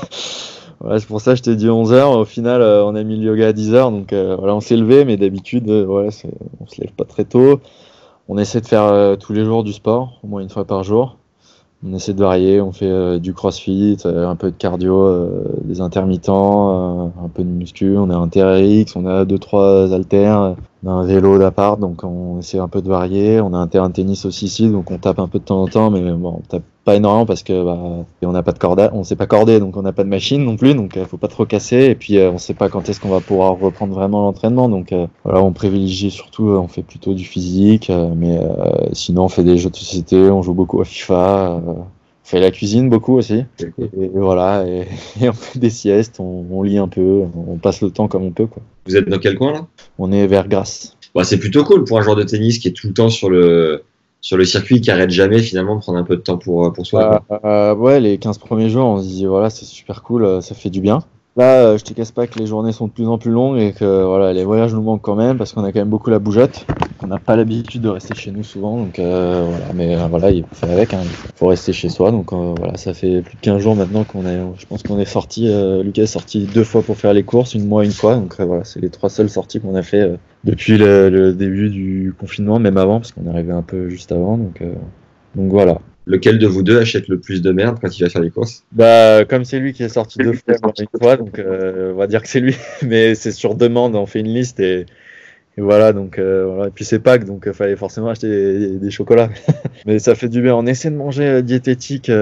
Voilà, c'est pour ça que je t'ai dit 11h. Au final, on a mis le yoga à 10h. Donc voilà, on s'est levé, mais d'habitude, on se lève pas très tôt. On essaie de faire tous les jours du sport, au moins une fois par jour. On essaie de varier, on fait du crossfit, un peu de cardio, des intermittents, un peu de muscu. On a un TRX, on a 2-3 haltères, on a un vélo d'appart, donc on essaie un peu de varier. On a un terrain de tennis aussi ici, donc on tape un peu de temps en temps, mais bon, on tape pas énormément parce que on n'a pas de corde, on sait pas corder, donc on n'a pas de machine non plus, donc faut pas trop casser. Et puis on sait pas quand est-ce qu'on va pouvoir reprendre vraiment l'entraînement, donc voilà, on privilégie surtout, on fait plutôt du physique, mais sinon on fait des jeux de société, on joue beaucoup à FIFA. On fait la cuisine beaucoup aussi, et voilà, et on fait des siestes, on lit un peu, on passe le temps comme on peut, quoi. Vous êtes dans quel coin là? On est vers Grasse. Bah, c'est plutôt cool pour un joueur de tennis qui est tout le temps sur le circuit, qui arrête jamais finalement de prendre un peu de temps pour soi. Ouais, les 15 premiers jours, on se dit voilà, c'est super cool, ça fait du bien. Là, je te casse pas que les journées sont de plus en plus longues et que voilà, les voyages nous manquent quand même parce qu'on a quand même beaucoup la bougeotte. On n'a pas l'habitude de rester chez nous souvent, donc voilà. Mais voilà, il faut faire avec, hein. Il faut rester chez soi. Donc voilà, ça fait plus de 15 jours maintenant je pense qu'on est sorti. Lucas est sorti 2 fois pour faire les courses, moi une fois. Donc voilà, c'est les 3 seules sorties qu'on a fait depuis le début du confinement, même avant, parce qu'on est arrivé un peu juste avant. Donc voilà. Lequel de vous deux achète le plus de merde quand il va faire les courses? Bah, comme c'est lui qui est sorti 2 fois, une fois, donc on va dire que c'est lui. Mais c'est sur demande, on fait une liste et voilà. Donc voilà. Et puis c'est Pâques, donc fallait forcément acheter des chocolats. Mais ça fait du bien. On essaie de manger diététique,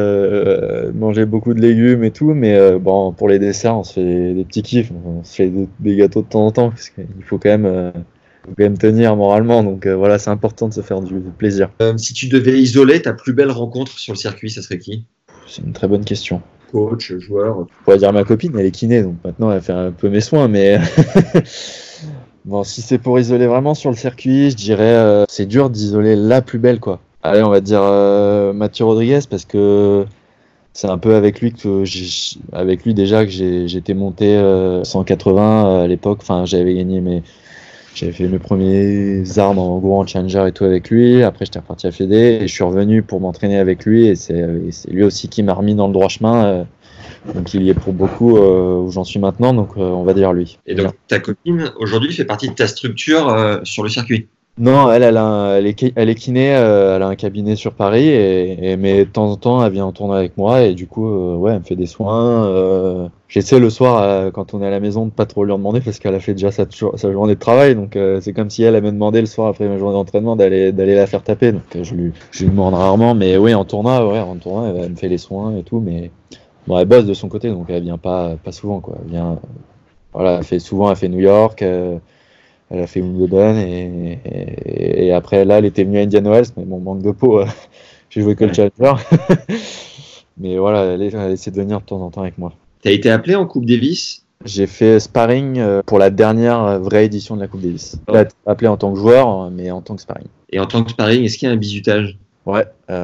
manger beaucoup de légumes et tout. Mais bon, pour les desserts, on se fait des petits kiffs. On se fait des gâteaux de temps en temps parce qu'il faut quand même tenir moralement, donc voilà, c'est important de se faire du plaisir. Si tu devais isoler ta plus belle rencontre sur le circuit, ça serait qui? C'est une très bonne question. Coach, joueur? Je pourrais dire ma copine, elle est kiné, donc maintenant elle fait un peu mes soins, mais bon, si c'est pour isoler vraiment sur le circuit, je dirais c'est dur d'isoler la plus belle, quoi. Allez, on va dire Mathieu Rodriguez, parce que c'est un peu avec lui déjà que j'étais monté 180 à l'époque. Enfin, j'avais fait mes premiers armes en gros en challenger et tout avec lui. Après, j'étais reparti à Fédé et je suis revenu pour m'entraîner avec lui. Et c'est lui aussi qui m'a remis dans le droit chemin. Donc, il y est pour beaucoup où j'en suis maintenant. Donc, on va dire lui. Et donc, ta copine, aujourd'hui, fait partie de ta structure sur le circuit? Non, elle est kiné, elle a un cabinet sur Paris, mais de temps en temps, elle vient en tournoi avec moi et du coup, ouais, elle me fait des soins. J'essaie le soir, quand on est à la maison, de pas trop lui en demander parce qu'elle a fait déjà sa journée de travail, donc c'est comme si elle me demandé le soir après ma journée d'entraînement d'aller la faire taper, donc je lui demande rarement, mais oui, en tournoi, elle me fait les soins et tout, mais bon, elle bosse de son côté, donc elle vient pas souvent, quoi. Elle vient, voilà, elle fait New York. Elle a fait Wimbledon et après là elle était venue à Indian Wells, mais bon, manque de peau, j'ai joué que le challenger. Mais voilà, elle essaie de venir de temps en temps avec moi. T'as été appelé en Coupe Davis? J'ai fait sparring pour la dernière vraie édition de la Coupe Davis. Oh. J'ai été appelé en tant que joueur, mais en tant que sparring. Et en tant que sparring, est-ce qu'il y a un bizutage? Ouais.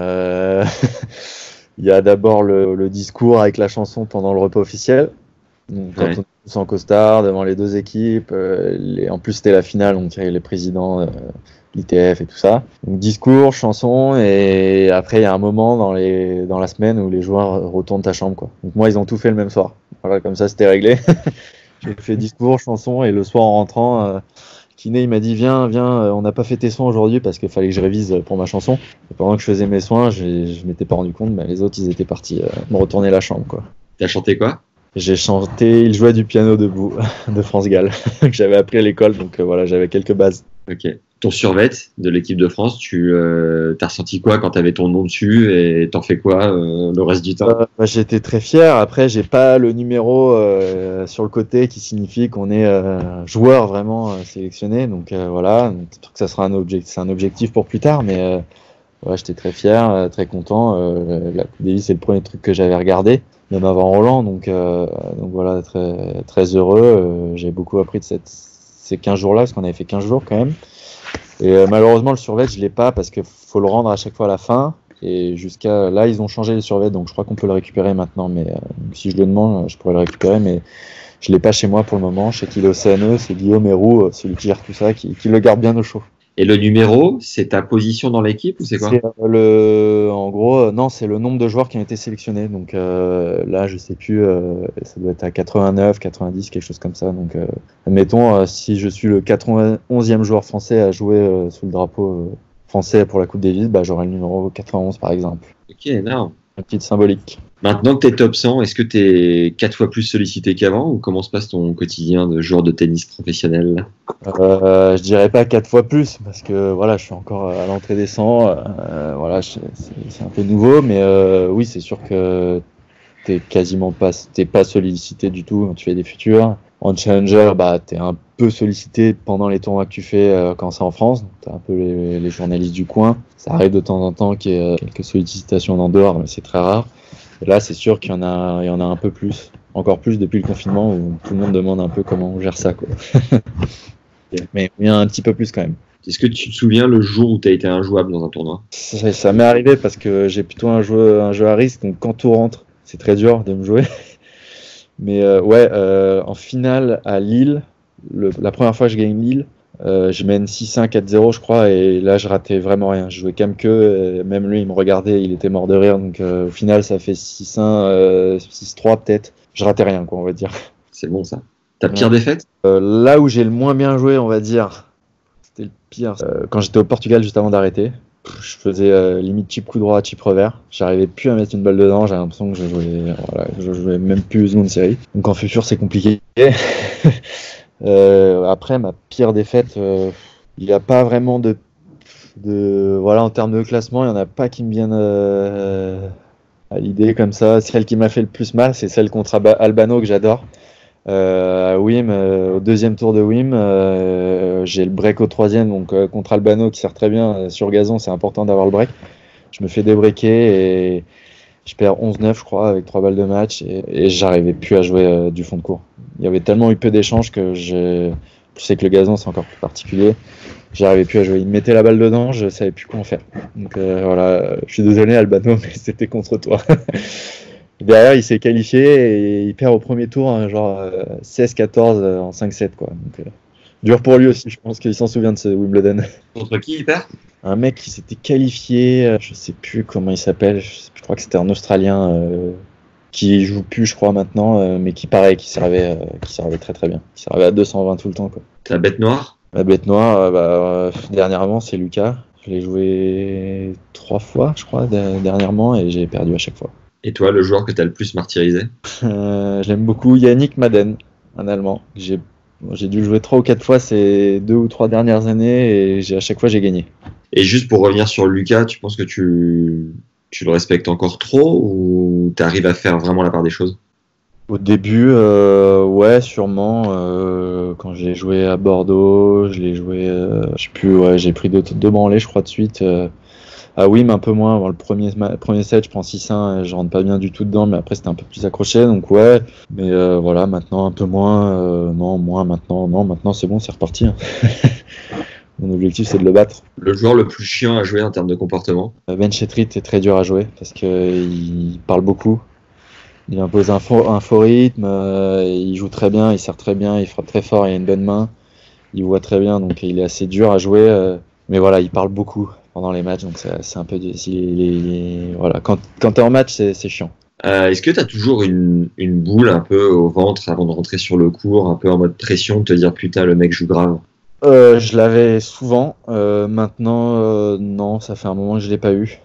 Il y a d'abord le discours avec la chanson pendant le repas officiel. Donc, quand on est tous en costard devant les 2 équipes, en plus c'était la finale, donc il y avait les présidents, l'ITF et tout ça. Donc discours, chanson, et après il y a un moment dans la semaine où les joueurs retournent ta chambre, quoi. Donc moi ils ont tout fait le même soir. Voilà, comme ça c'était réglé. J'ai fait discours, chanson, et le soir en rentrant, Kiné il m'a dit viens, on n'a pas fait tes soins aujourd'hui parce qu'il fallait que je révise pour ma chanson. Et pendant que je faisais mes soins, je m'étais pas rendu compte, mais les autres ils étaient partis me retourner la chambre, quoi. T'as chanté quoi? J'ai chanté Il jouait du piano debout de France Gall, que j'avais appris à l'école, donc voilà, j'avais quelques bases. Ok. Ton survêt de l'équipe de France, t'as ressenti quoi quand t'avais ton nom dessus et t'en fais quoi le reste du temps? J'étais très fier. Après, j'ai pas le numéro sur le côté qui signifie qu'on est joueur vraiment sélectionné, donc voilà. Donc, peut-être que ça sera un objectif pour plus tard, mais ouais, j'étais très fier, très content. La Coupe Davis, c'est le premier truc que j'avais regardé. même avant Roland. Donc voilà, très, très heureux. J'ai beaucoup appris de ces 15 jours-là, parce qu'on avait fait 15 jours quand même. Et malheureusement, le survêt, je l'ai pas parce qu'il faut le rendre à chaque fois à la fin. Et jusqu'à là, ils ont changé le survêt, donc je crois qu'on peut le récupérer maintenant. Mais si je le demande, je pourrais le récupérer. Mais je l'ai pas chez moi pour le moment. Je sais qu'il est au CNE, c'est Guillaume Héroux, celui qui gère tout ça, qui le garde bien au chaud. Et le numéro, c'est ta position dans l'équipe ou c'est quoi? En gros, non, c'est le nombre de joueurs qui ont été sélectionnés. Donc là, je sais plus, ça doit être à 89, 90, quelque chose comme ça. Donc admettons, si je suis le 91e joueur français à jouer sous le drapeau français pour la Coupe Davis, j'aurai le numéro 91 par exemple. Ok, énorme. Une petite symbolique. Maintenant que tu es top 100, est-ce que tu es 4 fois plus sollicité qu'avant ou comment se passe ton quotidien de joueur de tennis professionnel? Je dirais pas 4 fois plus parce que voilà, je suis encore à l'entrée des 100. Voilà, c'est un peu nouveau, mais oui, c'est sûr que t'es pas sollicité du tout quand tu fais des futurs. En challenger, t'es un peu sollicité pendant les tournois que tu fais quand c'est en France. T'as un peu les journalistes du coin. Ça arrive de temps en temps qu'il y ait quelques sollicitations en dehors, mais c'est très rare. Et là, c'est sûr qu'il y en a un peu plus. Encore plus depuis le confinement où tout le monde demande un peu comment on gère ça, quoi. Mais il y en a un petit peu plus quand même. Est-ce que tu te souviens le jour où tu as été injouable dans un tournoi? Ça m'est arrivé parce que j'ai plutôt un jeu à risque, donc quand tout rentre, c'est très dur de me jouer. Mais en finale à Lille, la première fois que je gagne Lille, je mène 6-1, 4-0 je crois, et là je ratais vraiment rien. Je jouais Kamke, même lui il me regardait, il était mort de rire, donc au final ça fait 6-1, 6-3 peut-être. Je ratais rien, quoi, on va dire. C'est bon ça. Ta pire défaite? Là où j'ai le moins bien joué, on va dire, c'était le pire, quand j'étais au Portugal juste avant d'arrêter. Je faisais limite chip coup droit, chip revers. J'arrivais plus à mettre une balle dedans. J'avais l'impression que je jouais même plus seconde série. Donc en futur, c'est compliqué. Après, ma pire défaite, il n'y a pas vraiment de voilà, en termes de classement, il n'y en a pas qui me viennent à l'idée comme ça. Celle qui m'a fait le plus mal, c'est celle contre Albano que j'adore. À Wim, au deuxième tour de Wim, j'ai le break au troisième, donc contre Albano qui sert très bien sur gazon, c'est important d'avoir le break. Je me fais débreaker et je perds 11-9 je crois avec 3 balles de match et j'arrivais plus à jouer du fond de court. Il y avait tellement eu peu d'échanges que je sais que le gazon c'est encore plus particulier. J'arrivais plus à jouer. Il me mettait la balle dedans, je savais plus comment faire. Donc voilà, je suis désolé Albano, mais c'était contre toi. Derrière, il s'est qualifié et il perd au premier tour, genre 16-14 en 5-7, quoi. Donc, dur pour lui aussi, je pense qu'il s'en souvient de ce Wimbledon. Contre qui il perd? Un mec qui s'était qualifié, je sais plus comment il s'appelle, je crois que c'était un Australien qui joue plus, je crois, maintenant, mais qui servait très très bien. Qui servait à 220 tout le temps, quoi. Ta bête noire? La bête noire, dernièrement, c'est Lucas. Je l'ai joué 3 fois, je crois, dernièrement, et j'ai perdu à chaque fois. Et toi, le joueur que tu as le plus martyrisé? J'aime beaucoup Yannick Madden, un Allemand. J'ai dû le jouer 3 ou 4 fois ces 2 ou 3 dernières années et à chaque fois j'ai gagné. Et juste pour revenir sur Lucas, tu penses que tu le respectes encore trop ou tu arrives à faire vraiment la part des choses? Au début, ouais, sûrement. Quand j'ai joué à Bordeaux, je l'ai joué, je sais plus, ouais, j'ai pris 2 branlées, je crois, de suite. Ah oui, mais un peu moins. Bon, le premier set, je prends 6-1, je rentre pas bien du tout dedans, mais après c'était un peu plus accroché, donc ouais. Mais voilà, maintenant un peu moins. Non, moins maintenant. Non, maintenant c'est bon, c'est reparti. Hein. Mon objectif c'est de le battre. Le joueur le plus chiant à jouer en termes de comportement? Ben Chetrit est très dur à jouer parce qu'il parle beaucoup. Il impose un faux rythme, il joue très bien, il sert très bien, il frappe très fort, il a une bonne main, il voit très bien, donc il est assez dur à jouer. Mais voilà, il parle beaucoup pendant les matchs, donc c'est un peu voilà. Quand t'es en match, c'est chiant. Est-ce que t'as toujours une boule un peu au ventre avant de rentrer sur le court, un peu en mode pression, de te dire putain le mec joue grave? Je l'avais souvent. Maintenant, non, ça fait un moment que je l'ai pas eu.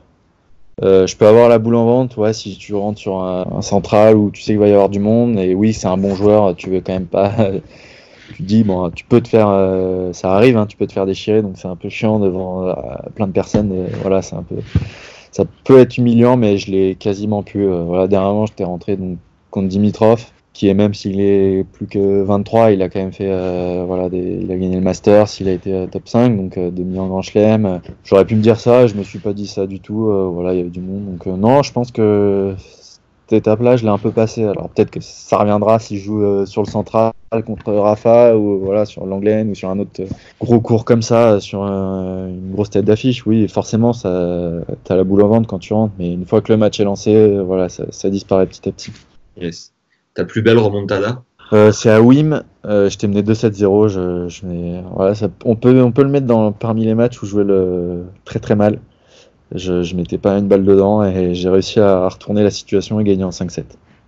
Je peux avoir la boule en ventre, ouais, si tu rentres sur un central où tu sais qu'il va y avoir du monde. Et oui, c'est un bon joueur, tu veux quand même pas. Tu te dis, bon, tu peux te faire, ça arrive, hein, tu peux te faire déchirer, donc c'est un peu chiant devant plein de personnes. Voilà, c'est un peu, ça peut être humiliant, mais je l'ai quasiment pu. Voilà, dernièrement, j'étais rentré donc, contre Dimitrov, qui est même s'il est plus que 23, il a quand même fait, voilà, il a gagné le Masters, il a été top 5, donc demi en Grand Chelem. J'aurais pu me dire ça, je me suis pas dit ça du tout. Voilà, il y avait du monde, donc non, je pense que cette étape-là, je l'ai un peu passée. Alors peut-être que ça reviendra si je joue sur le central contre Rafa ou voilà sur l'Anglaine ou sur un autre gros cours comme ça, sur une grosse tête d'affiche. Oui, forcément, t'as la boule au ventre quand tu rentres, mais une fois que le match est lancé, voilà, ça disparaît petit à petit. Yes. Ta plus belle remontada? C'est à Wim, j'étais mené 2-7-0. Voilà, on peut le mettre parmi les matchs où je jouais très très mal. Je mettais pas une balle dedans et j'ai réussi à retourner la situation et gagner en 5-7.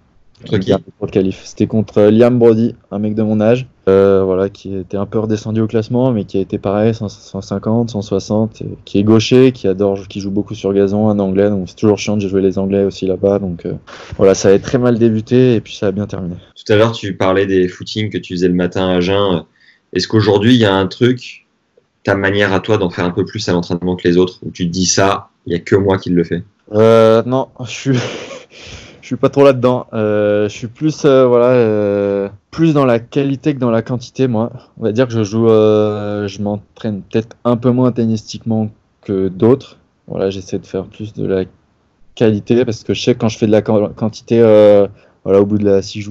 C'était contre Liam Brody, un mec de mon âge, voilà, qui était un peu redescendu au classement, mais qui a été pareil, 150, 160, qui est gaucher, qui joue beaucoup sur gazon, un anglais, donc c'est toujours chiant, j'ai joué les anglais aussi là-bas, donc voilà, ça avait très mal débuté et puis ça a bien terminé. Tout à l'heure, tu parlais des footings que tu faisais le matin à jeun. Est-ce qu'aujourd'hui, il y a un truc, ta manière à toi d'en faire un peu plus à l'entraînement que les autres, où tu te dis ça, il n'y a que moi qui le fais? Non, je suis pas trop là-dedans. Je suis plus plus dans la qualité que dans la quantité, moi. On va dire que je m'entraîne peut-être un peu moins tennistiquement que d'autres. Voilà, j'essaie de faire plus de la qualité parce que je sais que quand je fais de la quantité, voilà, au bout de si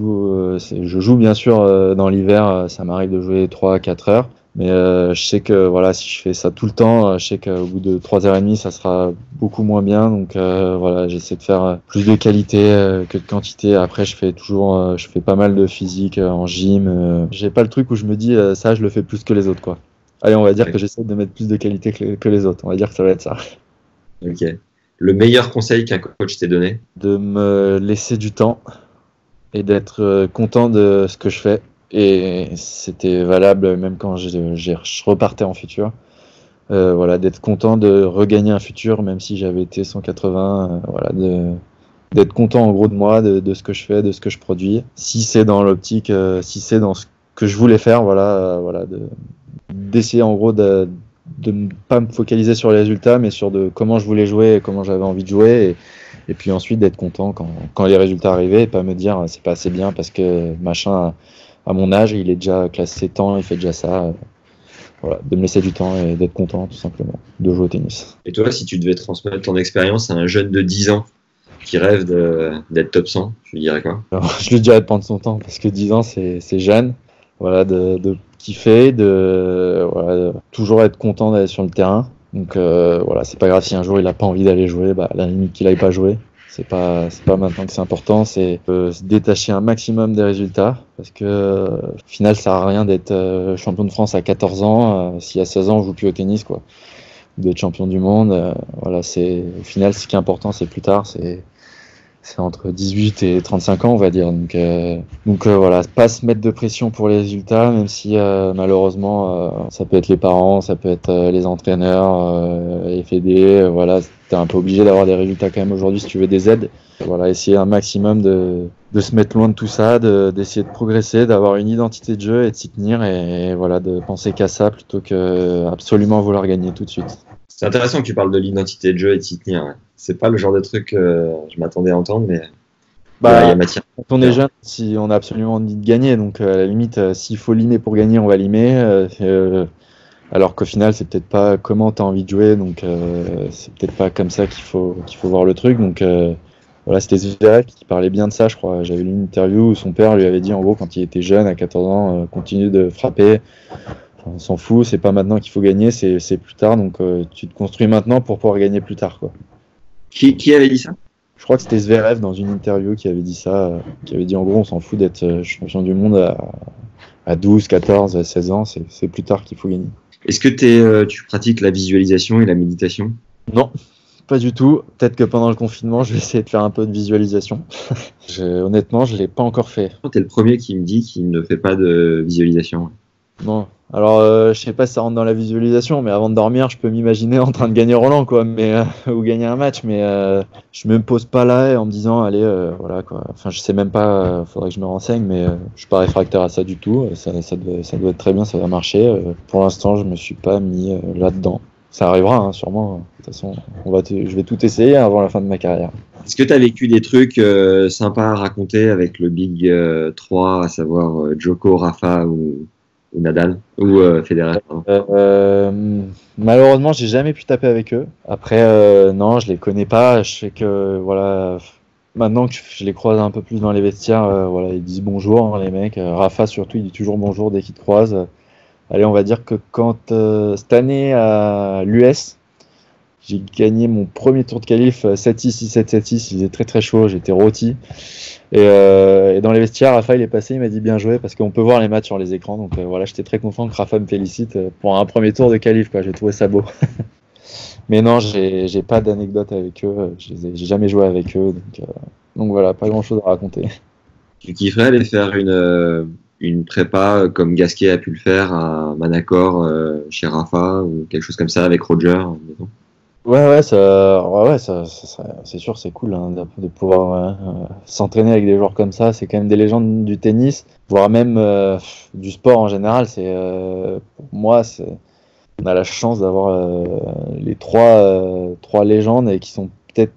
je joue bien sûr dans l'hiver, ça m'arrive de jouer 3 à 4 heures. Mais je sais que voilà, si je fais ça tout le temps, je sais qu'au bout de 3h30, ça sera beaucoup moins bien. Donc voilà, j'essaie de faire plus de qualité que de quantité. Après, je fais pas mal de physique en gym. J'ai pas le truc où je me dis ça, je le fais plus que les autres, quoi. Allez, on va dire que j'essaie de mettre plus de qualité que les autres. On va dire que ça va être ça. Ok. Le meilleur conseil qu'un coach t'ait donné? De me laisser du temps et d'être content de ce que je fais. Et c'était valable même quand je repartais en futur. Voilà, d'être content de regagner un futur, même si j'avais été 180. Voilà, d'être content en gros de moi, de ce que je fais, de ce que je produis. Si c'est dans l'optique, si c'est dans ce que je voulais faire, voilà, d'essayer en gros de ne pas me focaliser sur les résultats, mais sur comment je voulais jouer et comment j'avais envie de jouer. Et puis ensuite d'être content quand les résultats arrivaient et pas me dire c'est pas assez bien parce que machin. À mon âge, il est déjà classé tant, il fait déjà ça. Voilà, de me laisser du temps et d'être content, tout simplement, de jouer au tennis. Et toi, si tu devais transmettre ton expérience à un jeune de 10 ans qui rêve d'être top 100, tu lui dirais quoi? Alors, je lui dirais de prendre son temps, parce que 10 ans, c'est jeune. Voilà, de kiffer, de toujours être content d'aller sur le terrain. Donc voilà, c'est pas grave si un jour il a pas envie d'aller jouer, à la limite qu'il aille pas jouer. C'est pas maintenant que c'est important, c'est se détacher un maximum des résultats parce que au final ça sert à rien d'être champion de France à 14 ans si à 16 ans on joue plus au tennis, quoi. D'être champion du monde, voilà, au final ce qui est important c'est plus tard, c'est entre 18 et 35 ans, on va dire. Donc voilà, pas se mettre de pression pour les résultats, même si malheureusement ça peut être les parents, ça peut être les entraîneurs, les fédés, voilà, t'es un peu obligé d'avoir des résultats quand même aujourd'hui si tu veux des aides. Voilà, essayer un maximum de se mettre loin de tout ça, d'essayer de progresser, d'avoir une identité de jeu et de s'y tenir et voilà, de penser qu'à ça plutôt que absolument vouloir gagner tout de suite. C'est intéressant que tu parles de l'identité de jeu et de s'y tenir. Ouais. C'est pas le genre de truc que je m'attendais à entendre, mais il y a matière. Quand on est jeune, si on a absolument envie de gagner, donc à la limite, s'il faut limer pour gagner, on va limer. Alors qu'au final, c'est peut-être pas comment tu as envie de jouer, donc c'est peut-être pas comme ça qu'il faut voir le truc. Donc voilà, c'était Zverev qui parlait bien de ça, je crois. J'avais lu une interview où son père lui avait dit, en gros, quand il était jeune, à 14 ans, continue de frapper. On s'en fout, c'est pas maintenant qu'il faut gagner, c'est plus tard, donc tu te construis maintenant pour pouvoir gagner plus tard, quoi. Qui avait dit ça? Je crois que c'était Zverev dans une interview qui avait dit ça, qui avait dit en gros on s'en fout d'être champion du monde à 12, 14, 16 ans, c'est plus tard qu'il faut gagner. Est-ce que tu pratiques la visualisation et la méditation? Non, pas du tout. Peut-être que pendant le confinement, je vais essayer de faire un peu de visualisation. Honnêtement, je l'ai pas encore fait. T'es le premier qui me dit qu'il ne fait pas de visualisation. Non. Alors, je sais pas si ça rentre dans la visualisation, mais avant de dormir, je peux m'imaginer en train de gagner Roland, quoi, ou gagner un match, mais je me pose pas là en me disant, allez, voilà, quoi. Enfin, je sais même pas, faudrait que je me renseigne, mais je suis pas réfractaire à ça du tout. Ça doit être très bien, ça va marcher. Pour l'instant, je me suis pas mis là-dedans. Ça arrivera, hein, sûrement. De toute façon, je vais tout essayer avant la fin de ma carrière. Est-ce que tu as vécu des trucs sympas à raconter avec le Big 3, à savoir Djoko, Rafa ou Nadal ou Federer? Malheureusement, j'ai jamais pu taper avec eux. Après, non, je les connais pas. Je sais que voilà, maintenant que je les croise un peu plus dans les vestiaires, voilà, ils disent bonjour, hein, les mecs. Rafa surtout, il dit toujours bonjour dès qu'il te croise. Allez, on va dire que quand cette année à l'US, j'ai gagné mon premier tour de qualif 7-6, 6-7, 7-6, il faisait très très chaud, j'étais rôti. Et dans les vestiaires, Rafa il est passé, il m'a dit bien joué parce qu'on peut voir les matchs sur les écrans. Donc voilà, j'étais très content que Rafa me félicite pour un premier tour de qualif, quoi. J'ai trouvé ça beau. Mais non, j'ai pas d'anecdote avec eux, j'ai jamais joué avec eux. Donc voilà, pas grand chose à raconter. Tu kifferais aller faire une prépa comme Gasquet a pu le faire à Manacor chez Rafa ou quelque chose comme ça avec Roger, disons. Ouais, c'est sûr, c'est cool hein, de pouvoir s'entraîner avec des joueurs comme ça. C'est quand même des légendes du tennis, voire même du sport en général. Pour moi, on a la chance d'avoir les trois légendes et qui sont peut-être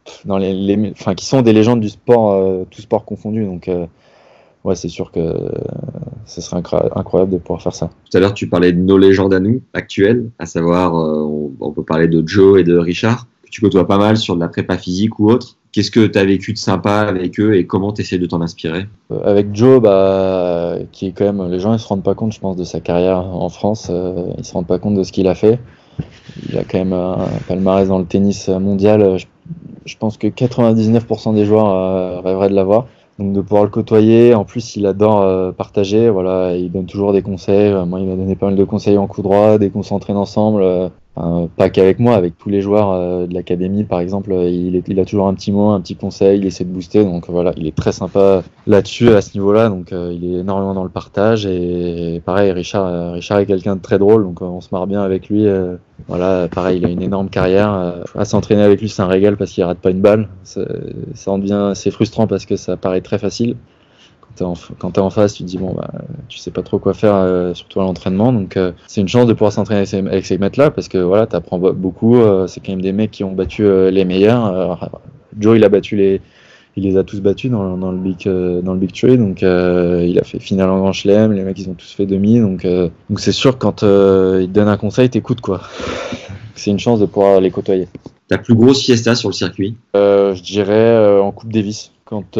qui sont des légendes du sport, tout sport confondu. Donc ouais, c'est sûr que ce serait incroyable de pouvoir faire ça. Tout à l'heure, tu parlais de nos légendes à nous, actuelles, à savoir, on peut parler de Joe et de Richard, que tu côtoies pas mal sur de la prépa physique ou autre. Qu'est-ce que tu as vécu de sympa avec eux et comment tu essaies de t'en inspirer ? Avec Joe, qui est quand même, les gens ils se rendent pas compte, je pense, de sa carrière en France. Ils se rendent pas compte de ce qu'il a fait. Il a quand même un palmarès dans le tennis mondial. Je pense que 99% des joueurs rêveraient de l'avoir. Donc de pouvoir le côtoyer, en plus il adore partager, voilà, il donne toujours des conseils. Moi il m'a donné pas mal de conseils en coup droit, dès qu'on s'entraîne ensemble, pas qu'avec moi, avec tous les joueurs de l'académie par exemple, il a toujours un petit mot, un petit conseil, il essaie de booster, donc voilà, il est très sympa là-dessus, à ce niveau-là, donc il est énormément dans le partage. Et pareil, Richard est quelqu'un de très drôle, donc on se marre bien avec lui. Voilà, pareil, il a une énorme carrière. À s'entraîner avec lui, c'est un régal parce qu'il rate pas une balle. C'est frustrant parce que ça paraît très facile. Quand t'es en face, tu te dis tu sais pas trop quoi faire, surtout à l'entraînement. Donc c'est une chance de pouvoir s'entraîner avec ces mecs-là parce que voilà, t'apprends beaucoup. C'est quand même des mecs qui ont battu les meilleurs. Joe, il les a tous battus dans le Big Tree. Donc il a fait finale en Grand Chelem. Les mecs, ils ont tous fait demi. Donc c'est sûr, quand il te donne un conseil, t'écoutes quoi. C'est une chance de pouvoir les côtoyer. Ta plus grosse fiesta sur le circuit ? Je dirais en Coupe Davis. Quand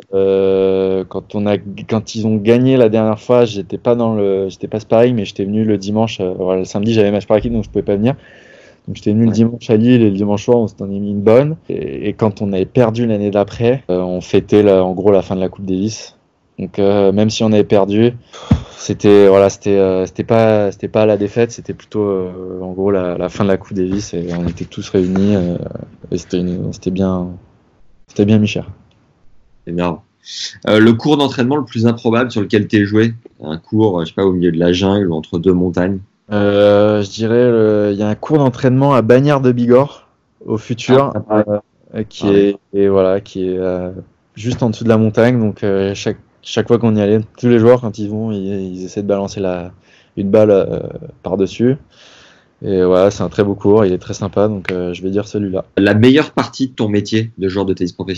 ils ont gagné la dernière fois, j'étais pas sparring, mais j'étais venu le dimanche. Le samedi, j'avais match par équipe, donc je pouvais pas venir. Donc j'étais venu le dimanche à Lille et le dimanche soir, on s'en est mis une bonne. Et quand on avait perdu l'année d'après, on fêtait en gros la fin de la Coupe Davis. Donc même si on avait perdu, c'était pas la défaite, c'était plutôt en gros la fin de la Coupe Davis et on était tous réunis et c'était bien mis cher. C'est énorme. Le cours d'entraînement le plus improbable sur lequel tu es joué, un cours, je sais pas, au milieu de la jungle ou entre deux montagnes. Je dirais, il y a un cours d'entraînement à Bagnères de Bigorre, au futur, qui est juste en dessous de la montagne. Donc chaque fois qu'on y allait, tous les joueurs quand ils vont, ils essaient de balancer une balle par-dessus. Et voilà, c'est un très beau cours, il est très sympa, donc je vais dire celui-là. La meilleure partie de ton métier de joueur de tennis professionnel ?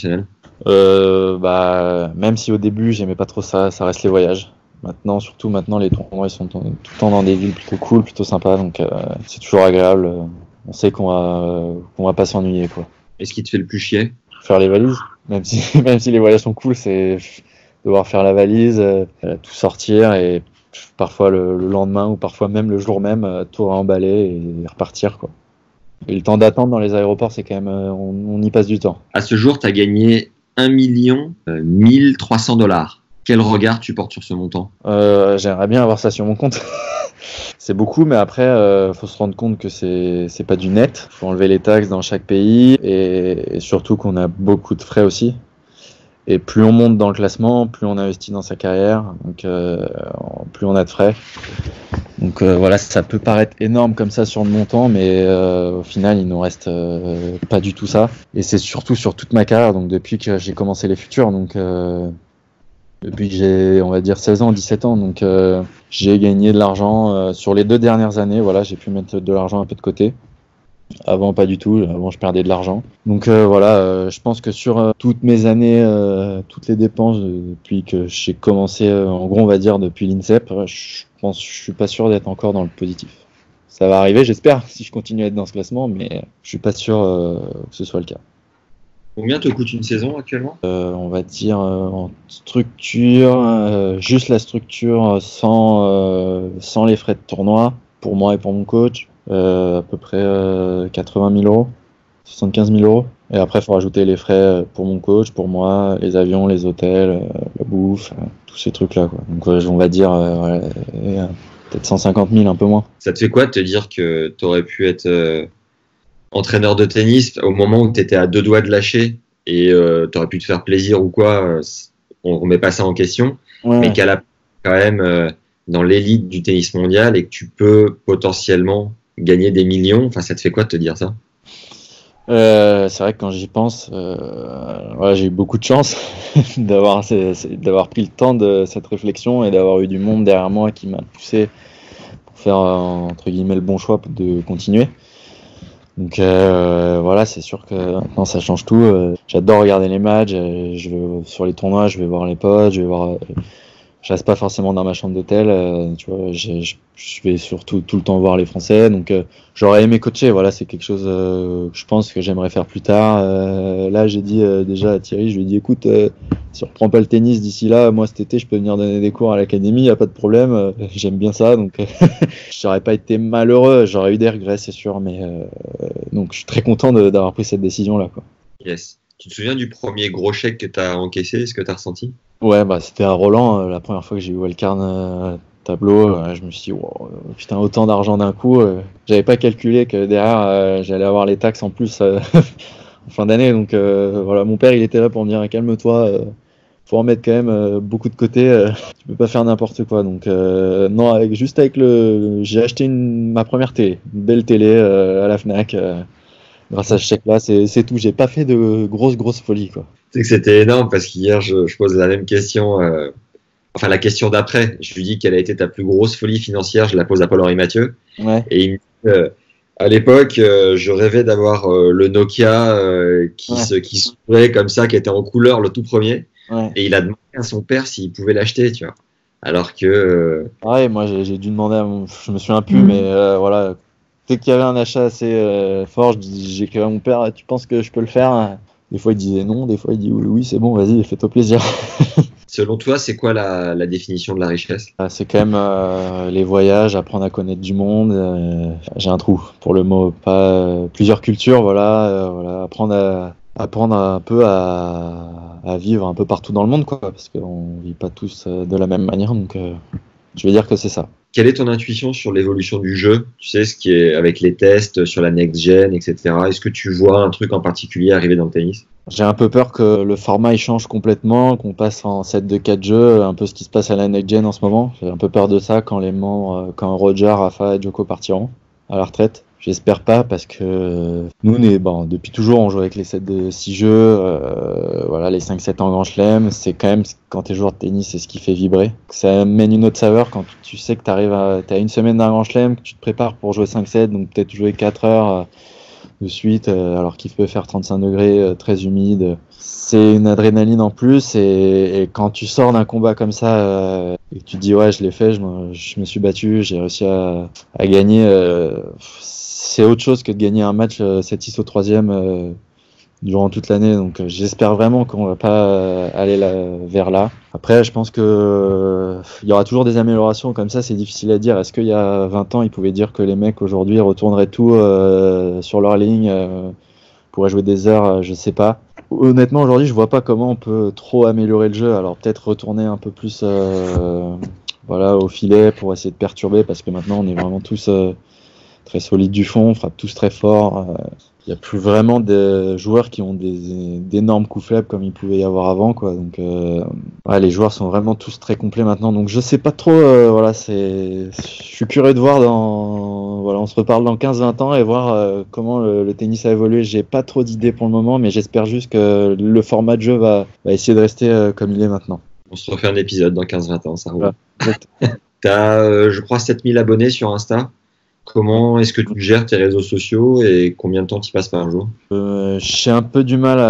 Même si au début j'aimais pas trop ça reste les voyages. Surtout maintenant, les tournois ils sont tout le temps dans des villes plutôt cool, plutôt sympas, donc c'est toujours agréable. On sait qu'on va pas s'ennuyer, quoi. Et ce qui te fait le plus chier ? Faire les valises, même si les voyages sont cool, c'est devoir faire la valise, tout sortir et parfois le lendemain ou parfois même le jour même, tout remballer et repartir, quoi. Et le temps d'attente dans les aéroports, c'est quand même, on y passe du temps. À ce jour, tu as gagné 1 1300 $. Quel regard tu portes sur ce montant ? J'aimerais bien avoir ça sur mon compte. C'est beaucoup, mais après, faut se rendre compte que c'est pas du net. Faut enlever les taxes dans chaque pays et surtout qu'on a beaucoup de frais aussi. Et plus on monte dans le classement, plus on investit dans sa carrière, donc plus on a de frais. Donc voilà, ça peut paraître énorme comme ça sur le montant, mais au final, il nous reste pas du tout ça. Et c'est surtout sur toute ma carrière, donc depuis que j'ai commencé les futurs, donc depuis que j'ai, on va dire, 16 ans, 17 ans, donc j'ai gagné de l'argent sur les 2 dernières années. Voilà, j'ai pu mettre de l'argent un peu de côté. Avant, pas du tout. Avant, je perdais de l'argent. Donc je pense que sur toutes mes années, toutes les dépenses depuis que j'ai commencé, en gros, on va dire depuis l'INSEP, je suis pas sûr d'être encore dans le positif. Ça va arriver, j'espère, si je continue à être dans ce classement, mais je suis pas sûr que ce soit le cas. Combien te coûte une saison actuellement? On va dire en structure, juste la structure sans les frais de tournoi, pour moi et pour mon coach, à peu près 80 000 euros, 75 000 euros. Et après, il faut rajouter les frais pour mon coach, pour moi, les avions, les hôtels, la bouffe, tous ces trucs-là, quoi. Donc on va dire peut-être 150 000, un peu moins. Ça te fait quoi de te dire que tu aurais pu être entraîneur de tennis au moment où tu étais à deux doigts de lâcher et tu aurais pu te faire plaisir ou quoi, on remet pas ça en question, mais qu'à la quand même dans l'élite du tennis mondial et que tu peux potentiellement gagner des millions, enfin ça te fait quoi de te dire ça? C'est vrai que quand j'y pense, j'ai eu beaucoup de chance d'avoir pris le temps de cette réflexion et d'avoir eu du monde derrière moi qui m'a poussé pour faire entre guillemets le bon choix de continuer. Donc c'est sûr que maintenant ça change tout. J'adore regarder les matchs, sur les tournois, je vais voir les potes, je reste pas forcément dans ma chambre d'hôtel, tu vois, je vais surtout tout le temps voir les Français, donc j'aurais aimé coacher, voilà, c'est quelque chose que je pense que j'aimerais faire plus tard. Là j'ai dit déjà à Thierry, je lui ai dit écoute, si on reprend pas le tennis d'ici là, moi cet été je peux venir donner des cours à l'académie, y a pas de problème, j'aime bien ça, donc j'aurais pas été malheureux, j'aurais eu des regrets c'est sûr, mais donc je suis très content d'avoir pris cette décision là, quoi. Yes. Tu te souviens du premier gros chèque que tu as encaissé, ce que tu as ressenti? Ouais, c'était à Roland, la première fois que j'ai eu wildcard tableau, je me suis dit, wow, putain, autant d'argent d'un coup. J'avais pas calculé que derrière, j'allais avoir les taxes en plus en fin d'année. Donc voilà, mon père, il était là pour me dire, calme-toi, faut en mettre quand même beaucoup de côté, tu peux pas faire n'importe quoi. Donc non, j'ai acheté ma première télé, une belle télé à la Fnac. Grâce à ce chèque-là, c'est tout. J'ai pas fait de grosses folies, quoi. C'est que c'était énorme parce qu'hier, je pose la même question, la question d'après. Je lui dis quelle a été ta plus grosse folie financière. Je la pose à Paul-Henri Mathieu. Ouais. Et il me dit, à l'époque, je rêvais d'avoir le Nokia qui s'ouvrait comme ça, qui était en couleur, le tout premier. Ouais. Et il a demandé à son père s'il pouvait l'acheter, tu vois. Alors que... moi, j'ai dû demander je me souviens plus, mais voilà... Dès qu'il y avait un achat assez fort, j'ai écrit à mon père, tu penses que je peux le faire? Des fois il disait non, des fois il dit oui, c'est bon, vas-y, fais-toi plaisir. Selon toi, c'est quoi la définition de la richesse? C'est quand même les voyages, apprendre à connaître du monde. J'ai un trou pour le mot, pas plusieurs cultures, apprendre un peu à vivre un peu partout dans le monde, quoi, parce qu'on vit pas tous de la même manière, donc je vais dire que c'est ça. Quelle est ton intuition sur l'évolution du jeu? Tu sais, ce qui est avec les tests sur la next-gen, etc. Est-ce que tu vois un truc en particulier arriver dans le tennis? J'ai un peu peur que le format il change complètement, qu'on passe en set de 4 jeux, un peu ce qui se passe à la next-gen en ce moment. J'ai un peu peur de ça quand Roger, Rafa et Djoko partiront à la retraite. J'espère pas parce que nous, depuis toujours, on joue avec les sets de 6 jeux, les 5-7 en Grand Chelem. C'est quand même, quand t'es joueur de tennis, c'est ce qui fait vibrer. Ça mène une autre saveur quand tu sais que t'as une semaine d'un Grand Chelem, que tu te prépares pour jouer 5-7, donc peut-être jouer 4 heures de suite, alors qu'il peut faire 35 degrés, très humide. C'est une adrénaline en plus et quand tu sors d'un combat comme ça et que tu te dis ouais, je l'ai fait, je me suis battu, j'ai réussi à gagner, c'est autre chose que de gagner un match 7-6 au 3e durant toute l'année. Donc j'espère vraiment qu'on va pas aller vers là. Après, je pense que il y aura toujours des améliorations comme ça, c'est difficile à dire. Est-ce qu'il y a 20 ans, ils pouvaient dire que les mecs aujourd'hui retourneraient tout sur leur ligne, pourraient jouer des heures, je sais pas. Honnêtement, aujourd'hui, je vois pas comment on peut trop améliorer le jeu. Alors peut-être retourner un peu plus au filet pour essayer de perturber, parce que maintenant on est vraiment tous très solides du fond, on frappe tous très fort. Il n'y a plus vraiment de joueurs qui ont d'énormes coups faibles comme il pouvait y avoir avant, quoi. Donc les joueurs sont vraiment tous très complets maintenant. Donc je sais pas trop, je suis curieux de voir on se reparle dans 15-20 ans et voir comment le tennis a évolué. J'ai pas trop d'idées pour le moment, mais j'espère juste que le format de jeu va essayer de rester comme il est maintenant. On se refait un épisode dans 15-20 ans, ça roule. T'as, je crois, 7000 abonnés sur Insta. Comment est-ce que tu gères tes réseaux sociaux et combien de temps tu passes par jour? J'ai un peu du mal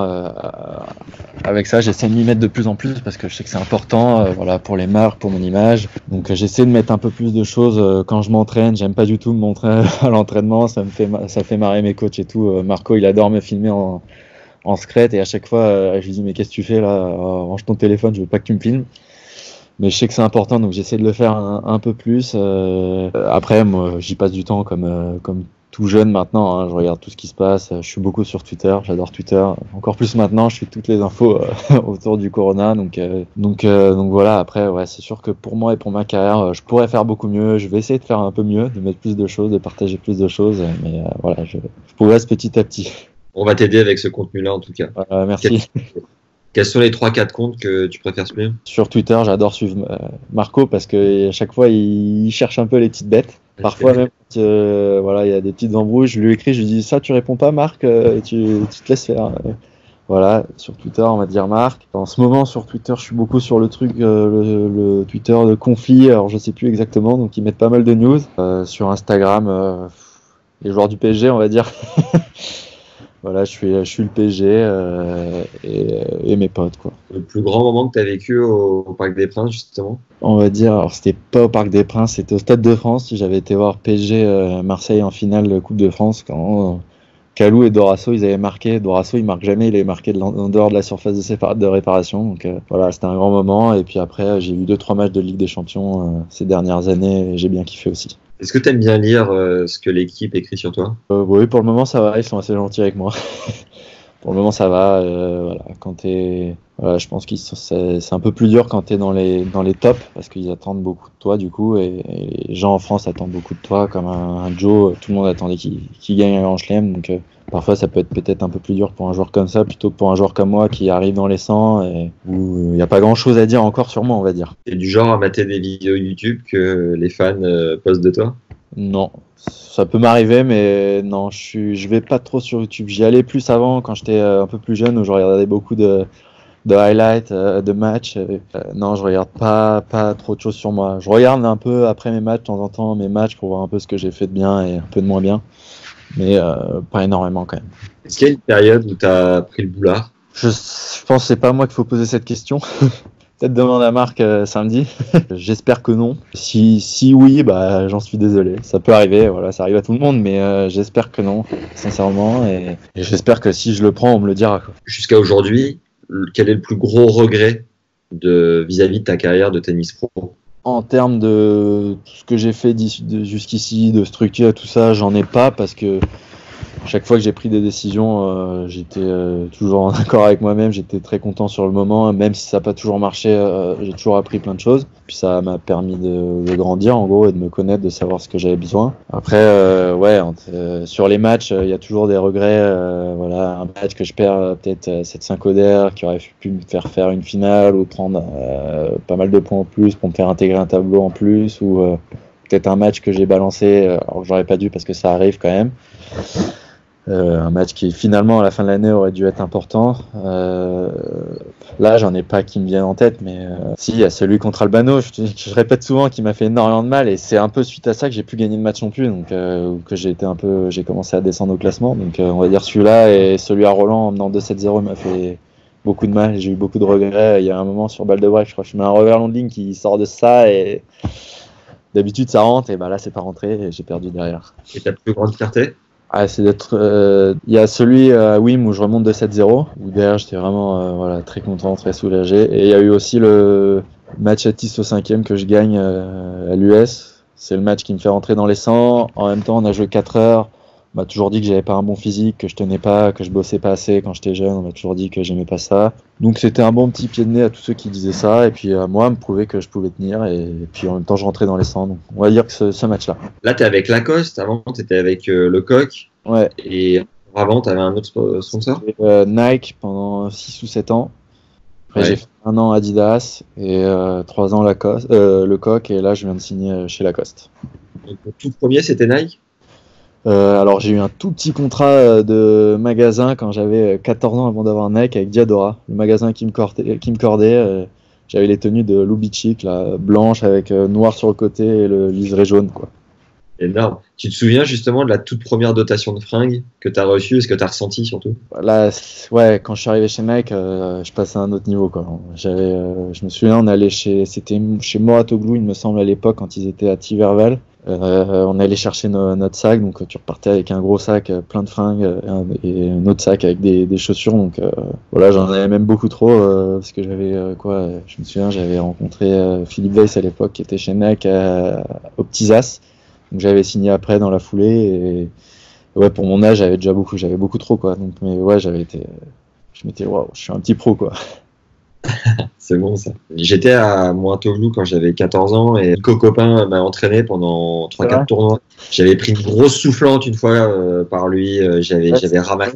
avec ça. J'essaie de m'y mettre de plus en plus parce que je sais que c'est important, pour les marques, pour mon image. Donc j'essaie de mettre un peu plus de choses quand je m'entraîne. J'aime pas du tout me montrer à l'entraînement. Ça fait marrer mes coachs et tout. Marco, il adore me filmer en en secret, et à chaque fois, je lui dis mais qu'est-ce que tu fais là? Range ton téléphone, je veux pas que tu me filmes. Mais je sais que c'est important, donc j'essaie de le faire un peu plus. Après, moi, j'y passe du temps comme tout jeune maintenant. Hein. Je regarde tout ce qui se passe. Je suis beaucoup sur Twitter. J'adore Twitter. Encore plus maintenant, je suis toutes les infos autour du Corona. Donc voilà. Après, ouais, c'est sûr que pour moi et pour ma carrière, je pourrais faire beaucoup mieux. Je vais essayer de faire un peu mieux, de mettre plus de choses, de partager plus de choses. Mais voilà, je progresse petit à petit. On va t'aider avec ce contenu-là, en tout cas. Merci. Quels sont les 3-4 comptes que tu préfères suivre? Sur Twitter, j'adore suivre Marco parce que à chaque fois, il cherche un peu les petites bêtes. Parfois même, voilà, il y a des petites embrouilles. Je lui écris, je lui dis ça, tu réponds pas, Marc, tu te laisses faire. Voilà, sur Twitter, on va dire Marc. En ce moment, sur Twitter, je suis beaucoup sur le truc, le Twitter de conflit. Alors, je sais plus exactement, donc ils mettent pas mal de news. Sur Instagram, les joueurs du PSG, on va dire. Voilà, je suis le PSG et mes potes, quoi. Le plus grand moment que tu as vécu au Parc des Princes, justement? On va dire, alors c'était pas au Parc des Princes, c'était au Stade de France. J'avais été voir PSG Marseille en finale de Coupe de France quand Kalou et Dorasso, ils avaient marqué. Dorasso, il marque jamais, il avait marqué en dehors de la surface de réparation. Donc voilà, c'était un grand moment. Et puis après, j'ai vu 2-3 matchs de Ligue des Champions ces dernières années et j'ai bien kiffé aussi. Est-ce que tu aimes bien lire ce que l'équipe écrit sur toi? Oui, pour le moment ça va, ils sont assez gentils avec moi. Pour le moment ça va. Voilà, je pense que c'est un peu plus dur quand tu es dans les tops parce qu'ils attendent beaucoup de toi du coup et les gens en France attendent beaucoup de toi comme un Joe. Tout le monde attendait qu'il gagne un Grand Chelem, donc parfois ça peut être peut-être un peu plus dur pour un joueur comme ça plutôt que pour un joueur comme moi qui arrive dans les 100 et où il n'y a pas grand chose à dire encore sur moi, on va dire. T'es du genre à mater des vidéos YouTube que les fans postent de toi? Non, ça peut m'arriver, mais non, je vais pas trop sur YouTube. J'y allais plus avant quand j'étais un peu plus jeune où je regardais beaucoup de highlights, de matchs. Non, je regarde pas trop de choses sur moi. Je regarde un peu après mes matchs, de temps en temps, mes matchs pour voir un peu ce que j'ai fait de bien et un peu de moins bien. Mais pas énormément quand même. Est-ce qu'il y a une période où tu as pris le boulard? Je pense que c'est pas moi qu'il faut poser cette question. Peut-être demander à Marc samedi. J'espère que non. Si oui, bah j'en suis désolé. Ça peut arriver, voilà, ça arrive à tout le monde, mais j'espère que non, sincèrement. Et j'espère que si je le prends, on me le dira, quoi. Jusqu'à aujourd'hui, quel est le plus gros regret vis-à-vis de ta carrière de tennis pro? En termes de tout ce que j'ai fait jusqu'ici, de structure, tout ça, j'en ai pas parce que chaque fois que j'ai pris des décisions, j'étais toujours en accord avec moi-même, j'étais très content sur le moment, même si ça n'a pas toujours marché, j'ai toujours appris plein de choses. Puis ça m'a permis de grandir en gros et de me connaître, de savoir ce que j'avais besoin. Après, sur les matchs, il y a toujours des regrets. Voilà, un match que je perds peut-être 7-5 Oder, qui aurait pu me faire une finale ou prendre pas mal de points en plus pour me faire intégrer un tableau en plus, ou peut-être un match que j'ai balancé, alors que j'aurais pas dû parce que ça arrive quand même. Un match qui finalement à la fin de l'année aurait dû être important. Là j'en ai pas qui me viennent en tête, mais si, il y a celui contre Albano, je répète souvent, qui m'a fait énormément de mal, et c'est un peu suite à ça que j'ai pu gagner le match non plus, donc que j'ai commencé à descendre au classement, donc on va dire celui-là, et celui à Roland en menant 2-7-0 m'a fait beaucoup de mal, j'ai eu beaucoup de regrets. Il y a un moment sur balle de break, je crois que je mets un revers long de ligne qui sort de ça, et d'habitude ça rentre, et bah là c'est pas rentré et j'ai perdu derrière. Et ta plus grande fierté? C'est d'être. Il y a celui à Wim où je remonte de 7-0. Où derrière j'étais vraiment très content, très soulagé. Et il y a eu aussi le match à Tis au 5e que je gagne à l'US. C'est le match qui me fait rentrer dans les 100. En même temps, on a joué 4 heures. On m'a toujours dit que j'avais pas un bon physique, que je tenais pas, que je bossais pas assez quand j'étais jeune. On m'a toujours dit que j'aimais pas ça. Donc c'était un bon petit pied de nez à tous ceux qui disaient ça. Et puis à moi, me prouver que je pouvais tenir. Et puis en même temps, je rentrais dans les 100. Donc on va dire que ce match-là. Là, t'es avec Lacoste. Avant, t'étais avec Lecoq. Ouais. Et avant, t'avais un autre sponsor? Nike pendant 6 ou 7 ans. Après, Ouais. j'ai fait 1 an Adidas et 3 ans Lacoste, Lecoq. Et là, je viens de signer chez Lacoste. Donc, le tout premier, c'était Nike? Alors j'ai eu un tout petit contrat de magasin quand j'avais 14 ans avant d'avoir Nike avec Diadora, le magasin qui me cordait. J'avais les tenues de Lubitschik, là, blanches avec noir sur le côté et le liseré jaune, quoi. Énorme. Tu te souviens justement de la toute première dotation de fringues que tu as reçue? Est-ce que tu as ressenti surtout? Là, ouais, quand je suis arrivé chez Nike, je passais à un autre niveau, quoi. Je me souviens, on allait c'était chez Mouratoglou, il me semble, à l'époque, quand ils étaient à Tiverval. On allait chercher notre sac, donc tu repartais avec un gros sac plein de fringues et un autre sac avec des chaussures. Donc voilà, j'en avais même beaucoup trop parce que j'avais je me souviens, j'avais rencontré Philippe Weiss à l'époque qui était chez Nike au Petits As. Donc j'avais signé après dans la foulée et ouais, pour mon âge, j'avais beaucoup trop, quoi. Donc mais ouais, je m'étais waouh, je suis un petit pro, quoi. C'est bon ça. J'étais à Mouratoglou quand j'avais 14 ans et Nico Copin m'a entraîné pendant 3-4 tournois. J'avais pris une grosse soufflante une fois par lui. J'avais ramassé.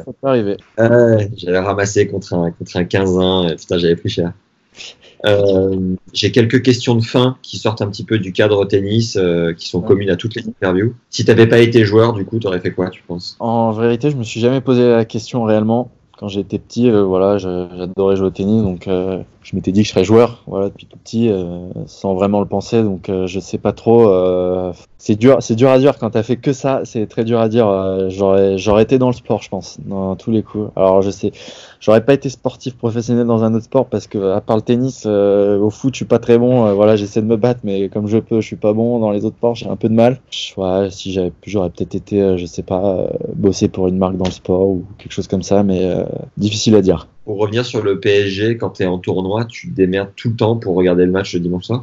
J'avais ramassé contre un 15-1. Putain, j'avais pris cher. J'ai quelques questions de fin qui sortent un petit peu du cadre tennis, qui sont communes à toutes les interviews. Si t'avais pas été joueur, du coup, t'aurais fait quoi, tu penses? En vérité, je me suis jamais posé la question réellement. Quand j'étais petit, voilà, j'adorais jouer au tennis, donc je m'étais dit que je serais joueur, voilà, depuis tout petit, sans vraiment le penser. Donc je sais pas trop. C'est dur à dire quand t'as fait que ça. C'est très dur à dire. J'aurais été dans le sport, je pense, dans tous les coups. Alors je sais, j'aurais pas été sportif professionnel dans un autre sport parce que à part le tennis, au foot, je suis pas très bon. Voilà, j'essaie de me battre, mais comme je peux, je suis pas bon. Dans les autres sports, j'ai un peu de mal. Ouais, si j'avais pu, j'aurais peut-être été, je sais pas, bosser pour une marque dans le sport ou quelque chose comme ça, mais difficile à dire. Pour revenir sur le PSG, quand tu es en tournoi, tu te démerdes tout le temps pour regarder le match le dimanche soir?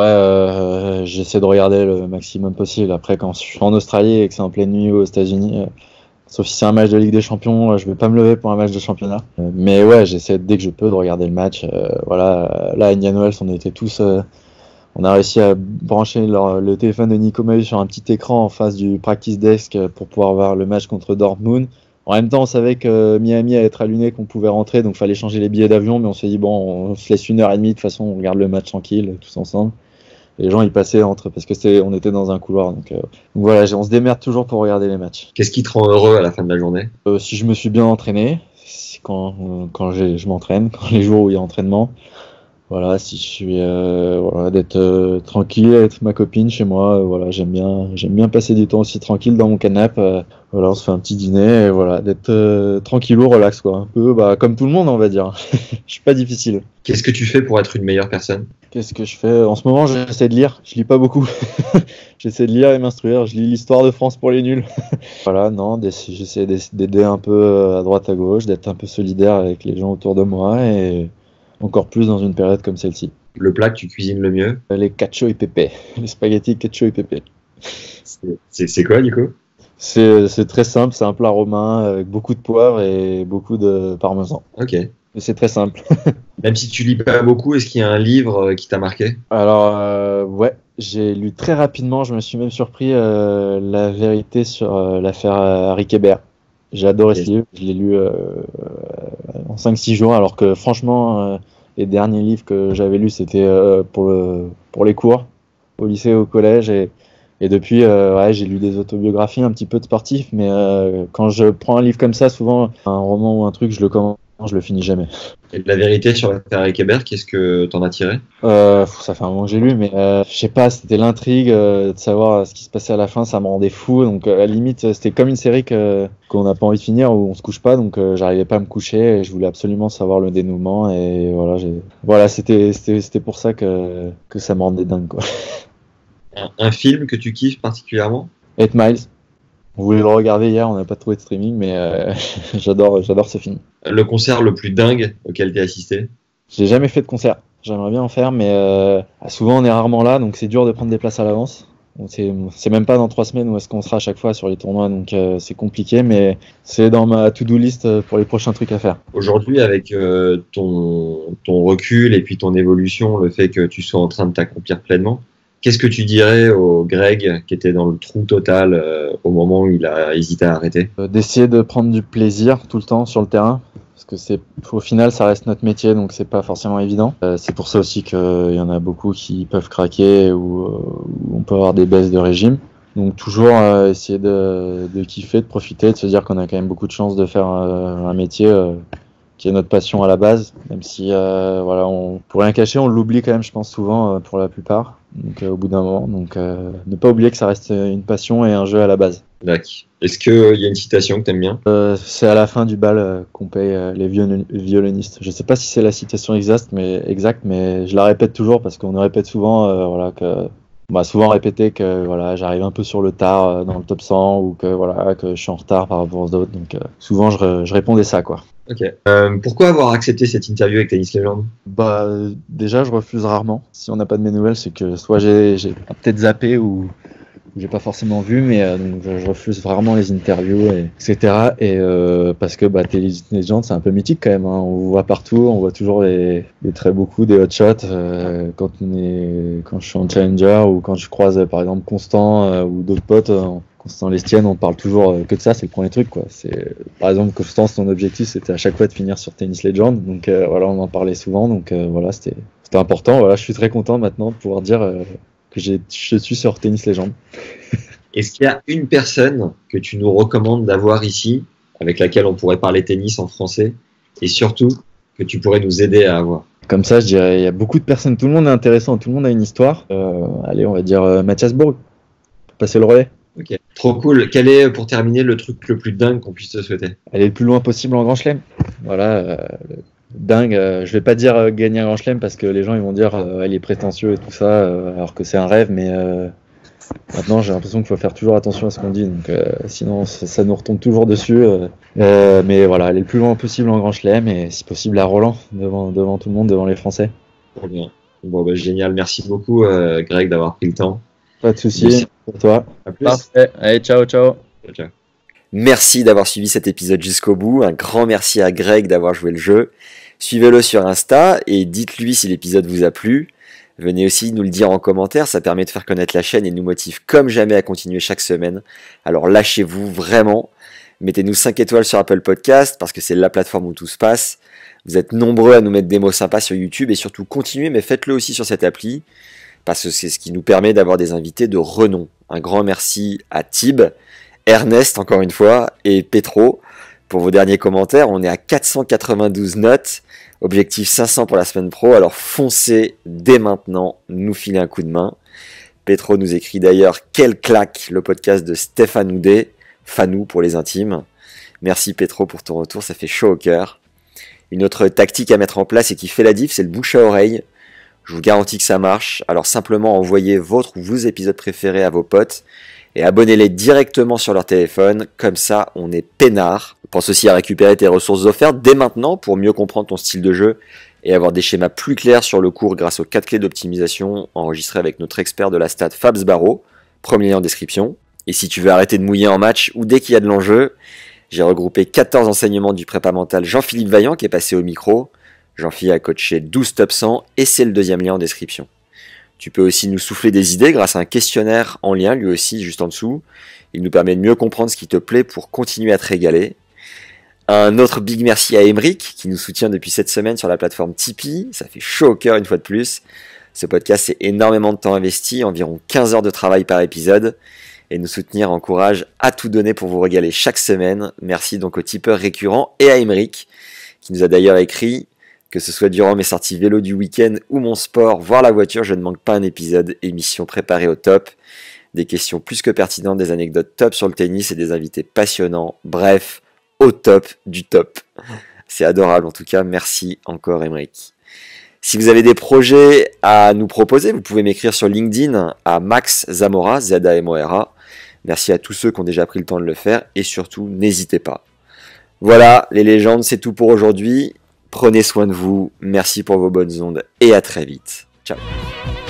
Ouais, j'essaie de regarder le maximum possible. Après, quand je suis en Australie et que c'est en pleine nuit aux États-Unis, sauf si c'est un match de Ligue des Champions, je vais pas me lever pour un match de championnat. Mais ouais, j'essaie dès que je peux de regarder le match. Voilà, là à Indian Wells, on était tous... on a réussi à brancher le téléphone de Nico Mahut sur un petit écran en face du practice desk pour pouvoir voir le match contre Dortmund. En même temps, on savait que Miami allait être allumé, qu'on pouvait rentrer, donc fallait changer les billets d'avion, mais on s'est dit bon, on se laisse 1h30, de toute façon, on regarde le match tranquille, tous ensemble. Et les gens, ils passaient parce que on était dans un couloir, donc voilà, on se démerde toujours pour regarder les matchs. Qu'est-ce qui te rend heureux à la fin de la journée? Si je me suis bien entraîné, quand je m'entraîne, quand les jours où il y a entraînement. Voilà, si je suis voilà, d'être tranquille avec ma copine chez moi, voilà, j'aime bien passer du temps aussi tranquille dans mon canapé. Voilà, on se fait un petit dîner et voilà, d'être tranquillou, relax, quoi, un peu comme tout le monde, on va dire. Je suis pas difficile. Qu'est-ce que tu fais pour être une meilleure personne? Qu'est-ce que je fais? En ce moment, j'essaie de lire. Je lis pas beaucoup. J'essaie de lire et m'instruire. Je lis l'histoire de France pour les nuls. Voilà, non, j'essaie d'aider un peu à droite à gauche, d'être un peu solidaire avec les gens autour de moi et encore plus dans une période comme celle-ci. Le plat que tu cuisines le mieux? Les cacio e pepe. Les spaghettis cacio e pepe. C'est quoi, Nico? C'est très simple, c'est un plat romain avec beaucoup de poivre et beaucoup de parmesan. Ok. C'est très simple. Même si tu lis pas beaucoup, est-ce qu'il y a un livre qui t'a marqué? Alors, ouais, j'ai lu très rapidement, je me suis même surpris la vérité sur l'affaire Harry Kéber. J'ai adoré ce livre, je l'ai lu en 5-6 jours, alors que franchement, les derniers livres que j'avais lus, c'était pour les cours, au lycée, au collège, et depuis, ouais, j'ai lu des autobiographies, un petit peu de sportifs, mais quand je prends un livre comme ça, souvent, un roman ou un truc, je le commence, je le finis jamais. Et de la vérité sur l'affaire Harry Kéber, qu'est-ce que t'en as tiré? Ça fait un moment que j'ai lu, mais je sais pas, c'était l'intrigue de savoir ce qui se passait à la fin, ça me rendait fou. Donc à la limite, c'était comme une série qu'on n'a pas envie de finir, où on se couche pas, donc j'arrivais pas à me coucher et je voulais absolument savoir le dénouement. Et voilà, c'était pour ça que ça me rendait dingue, quoi. Un film que tu kiffes particulièrement? 8 Miles. On voulait le regarder hier, on n'a pas trouvé de streaming, mais j'adore ce film. Le concert le plus dingue auquel t'es assisté? J'ai jamais fait de concert. J'aimerais bien en faire, mais souvent on est rarement là, donc c'est dur de prendre des places à l'avance. C'est même pas dans 3 semaines où est-ce qu'on sera à chaque fois sur les tournois, donc c'est compliqué, mais c'est dans ma to-do list pour les prochains trucs à faire. Aujourd'hui, avec ton recul et puis ton évolution, le fait que tu sois en train de t'accomplir pleinement, qu'est-ce que tu dirais au Greg qui était dans le trou total au moment où il a hésité à arrêter? D'essayer de prendre du plaisir tout le temps sur le terrain, parce que au final ça reste notre métier, donc c'est pas forcément évident. C'est pour ça aussi qu'il y en a beaucoup qui peuvent craquer ou on peut avoir des baisses de régime. Donc toujours essayer de kiffer, de profiter, de se dire qu'on a quand même beaucoup de chance de faire un métier qui est notre passion à la base, même si voilà, pour rien cacher, on l'oublie quand même, je pense souvent pour la plupart. Donc au bout d'un moment, donc ne pas oublier que ça reste une passion et un jeu à la base. D'accord. Est-ce qu'il y a une citation que t'aimes bien? C'est à la fin du bal qu'on paye les violonistes. Je sais pas si c'est la citation exacte, mais je la répète toujours parce qu'on nous répète souvent, voilà, que on m'a souvent répété que voilà, j'arrive un peu sur le tard dans le top 100 ou que voilà, que je suis en retard par rapport aux autres. Donc souvent je répondais ça, quoi. Ok. Pourquoi avoir accepté cette interview avec Tennis Legend? Bah déjà je refuse rarement. Si on n'a pas de mes nouvelles, c'est que soit j'ai peut-être zappé ou j'ai pas forcément vu, mais donc je refuse vraiment les interviews, etc. Et parce que Tennis Legend c'est un peu mythique quand même, hein. On voit partout, on voit toujours des très beaux coups, des hot shots. Quand je suis en challenger ou quand je croise par exemple Constant ou d'autres potes, Constant Lestienne, on parle toujours que de ça, c'est le premier truc, quoi. C'est par exemple Constant, son objectif c'était à chaque fois de finir sur Tennis Legend, donc voilà, on en parlait souvent, donc voilà, c'était important. Voilà, je suis très content maintenant de pouvoir dire que je suis sur Tennis Legend. Est-ce qu'il y a une personne que tu nous recommandes d'avoir ici, avec laquelle on pourrait parler tennis en français, et surtout que tu pourrais nous aider à avoir? Comme ça, je dirais, il y a beaucoup de personnes, tout le monde est intéressant, tout le monde a une histoire. Allez, on va dire Mathias Bourg, passer le relais. Ok, trop cool. Quel est, pour terminer, le truc le plus dingue qu'on puisse te souhaiter? Aller le plus loin possible en Grand Chelem. Voilà, dingue. Je vais pas dire gagner un Grand Chelem parce que les gens ils vont dire il est prétentieux et tout ça, alors que c'est un rêve, mais maintenant j'ai l'impression qu'il faut faire toujours attention à ce qu'on dit, donc sinon ça nous retombe toujours dessus. Mais voilà, aller le plus loin possible en Grand Chelem et si possible à Roland, devant tout le monde, devant les Français. Trop bien. Bon, génial. Merci beaucoup, Greg, d'avoir pris le temps. Pas de soucis pour toi. À plus. Parfait. Allez, ciao. Ciao. Merci d'avoir suivi cet épisode jusqu'au bout. Un grand merci à Greg d'avoir joué le jeu. Suivez-le sur Insta et dites-lui si l'épisode vous a plu. Venez aussi nous le dire en commentaire, ça permet de faire connaître la chaîne et nous motive comme jamais à continuer chaque semaine. Alors lâchez-vous vraiment. Mettez-nous 5 étoiles sur Apple Podcast parce que c'est la plateforme où tout se passe. Vous êtes nombreux à nous mettre des mots sympas sur YouTube et surtout continuez, mais faites-le aussi sur cette appli parce que c'est ce qui nous permet d'avoir des invités de renom. Un grand merci à Tib, Ernest encore une fois et Petro pour vos derniers commentaires. On est à 492 notes, objectif 500 pour la semaine pro, alors foncez dès maintenant, nous filer un coup de main. Petro nous écrit d'ailleurs « Quelle claque !» le podcast de Stéphane Houdet, Fanou pour les intimes. Merci Petro pour ton retour, ça fait chaud au cœur. Une autre tactique à mettre en place et qui fait la diff, c'est le bouche à oreille. Je vous garantis que ça marche, alors simplement envoyez votre ou vos épisodes préférés à vos potes et abonnez-les directement sur leur téléphone, comme ça on est peinard. Pense aussi à récupérer tes ressources offertes dès maintenant pour mieux comprendre ton style de jeu et avoir des schémas plus clairs sur le cours grâce aux 4 clés d'optimisation enregistrées avec notre expert de la stat Fabs Barreau, premier lien en description. Et si tu veux arrêter de mouiller en match ou dès qu'il y a de l'enjeu, j'ai regroupé 14 enseignements du prépa mental Jean-Philippe Vaillant qui est passé au micro. Jean-Philippe a coaché 12 top 100 et c'est le deuxième lien en description. Tu peux aussi nous souffler des idées grâce à un questionnaire en lien, lui aussi juste en dessous. Il nous permet de mieux comprendre ce qui te plaît pour continuer à te régaler. Un autre big merci à Emeric qui nous soutient depuis cette semaine sur la plateforme Tipeee. Ça fait chaud au cœur une fois de plus. Ce podcast, c'est énormément de temps investi, environ 15 heures de travail par épisode. Et nous soutenir encourage à tout donner pour vous régaler chaque semaine. Merci donc aux tipeurs récurrents et à Emeric qui nous a d'ailleurs écrit que ce soit durant mes sorties vélo du week-end ou mon sport, voire la voiture, je ne manque pas un épisode, émission préparée au top. Des questions plus que pertinentes, des anecdotes top sur le tennis et des invités passionnants. Bref, au top du top. C'est adorable en tout cas, merci encore Emeric. Si vous avez des projets à nous proposer, vous pouvez m'écrire sur LinkedIn à Max Zamora, Z-A-M-O-R-A. Merci à tous ceux qui ont déjà pris le temps de le faire et surtout, n'hésitez pas. Voilà, les légendes, c'est tout pour aujourd'hui. Prenez soin de vous, merci pour vos bonnes ondes et à très vite. Ciao.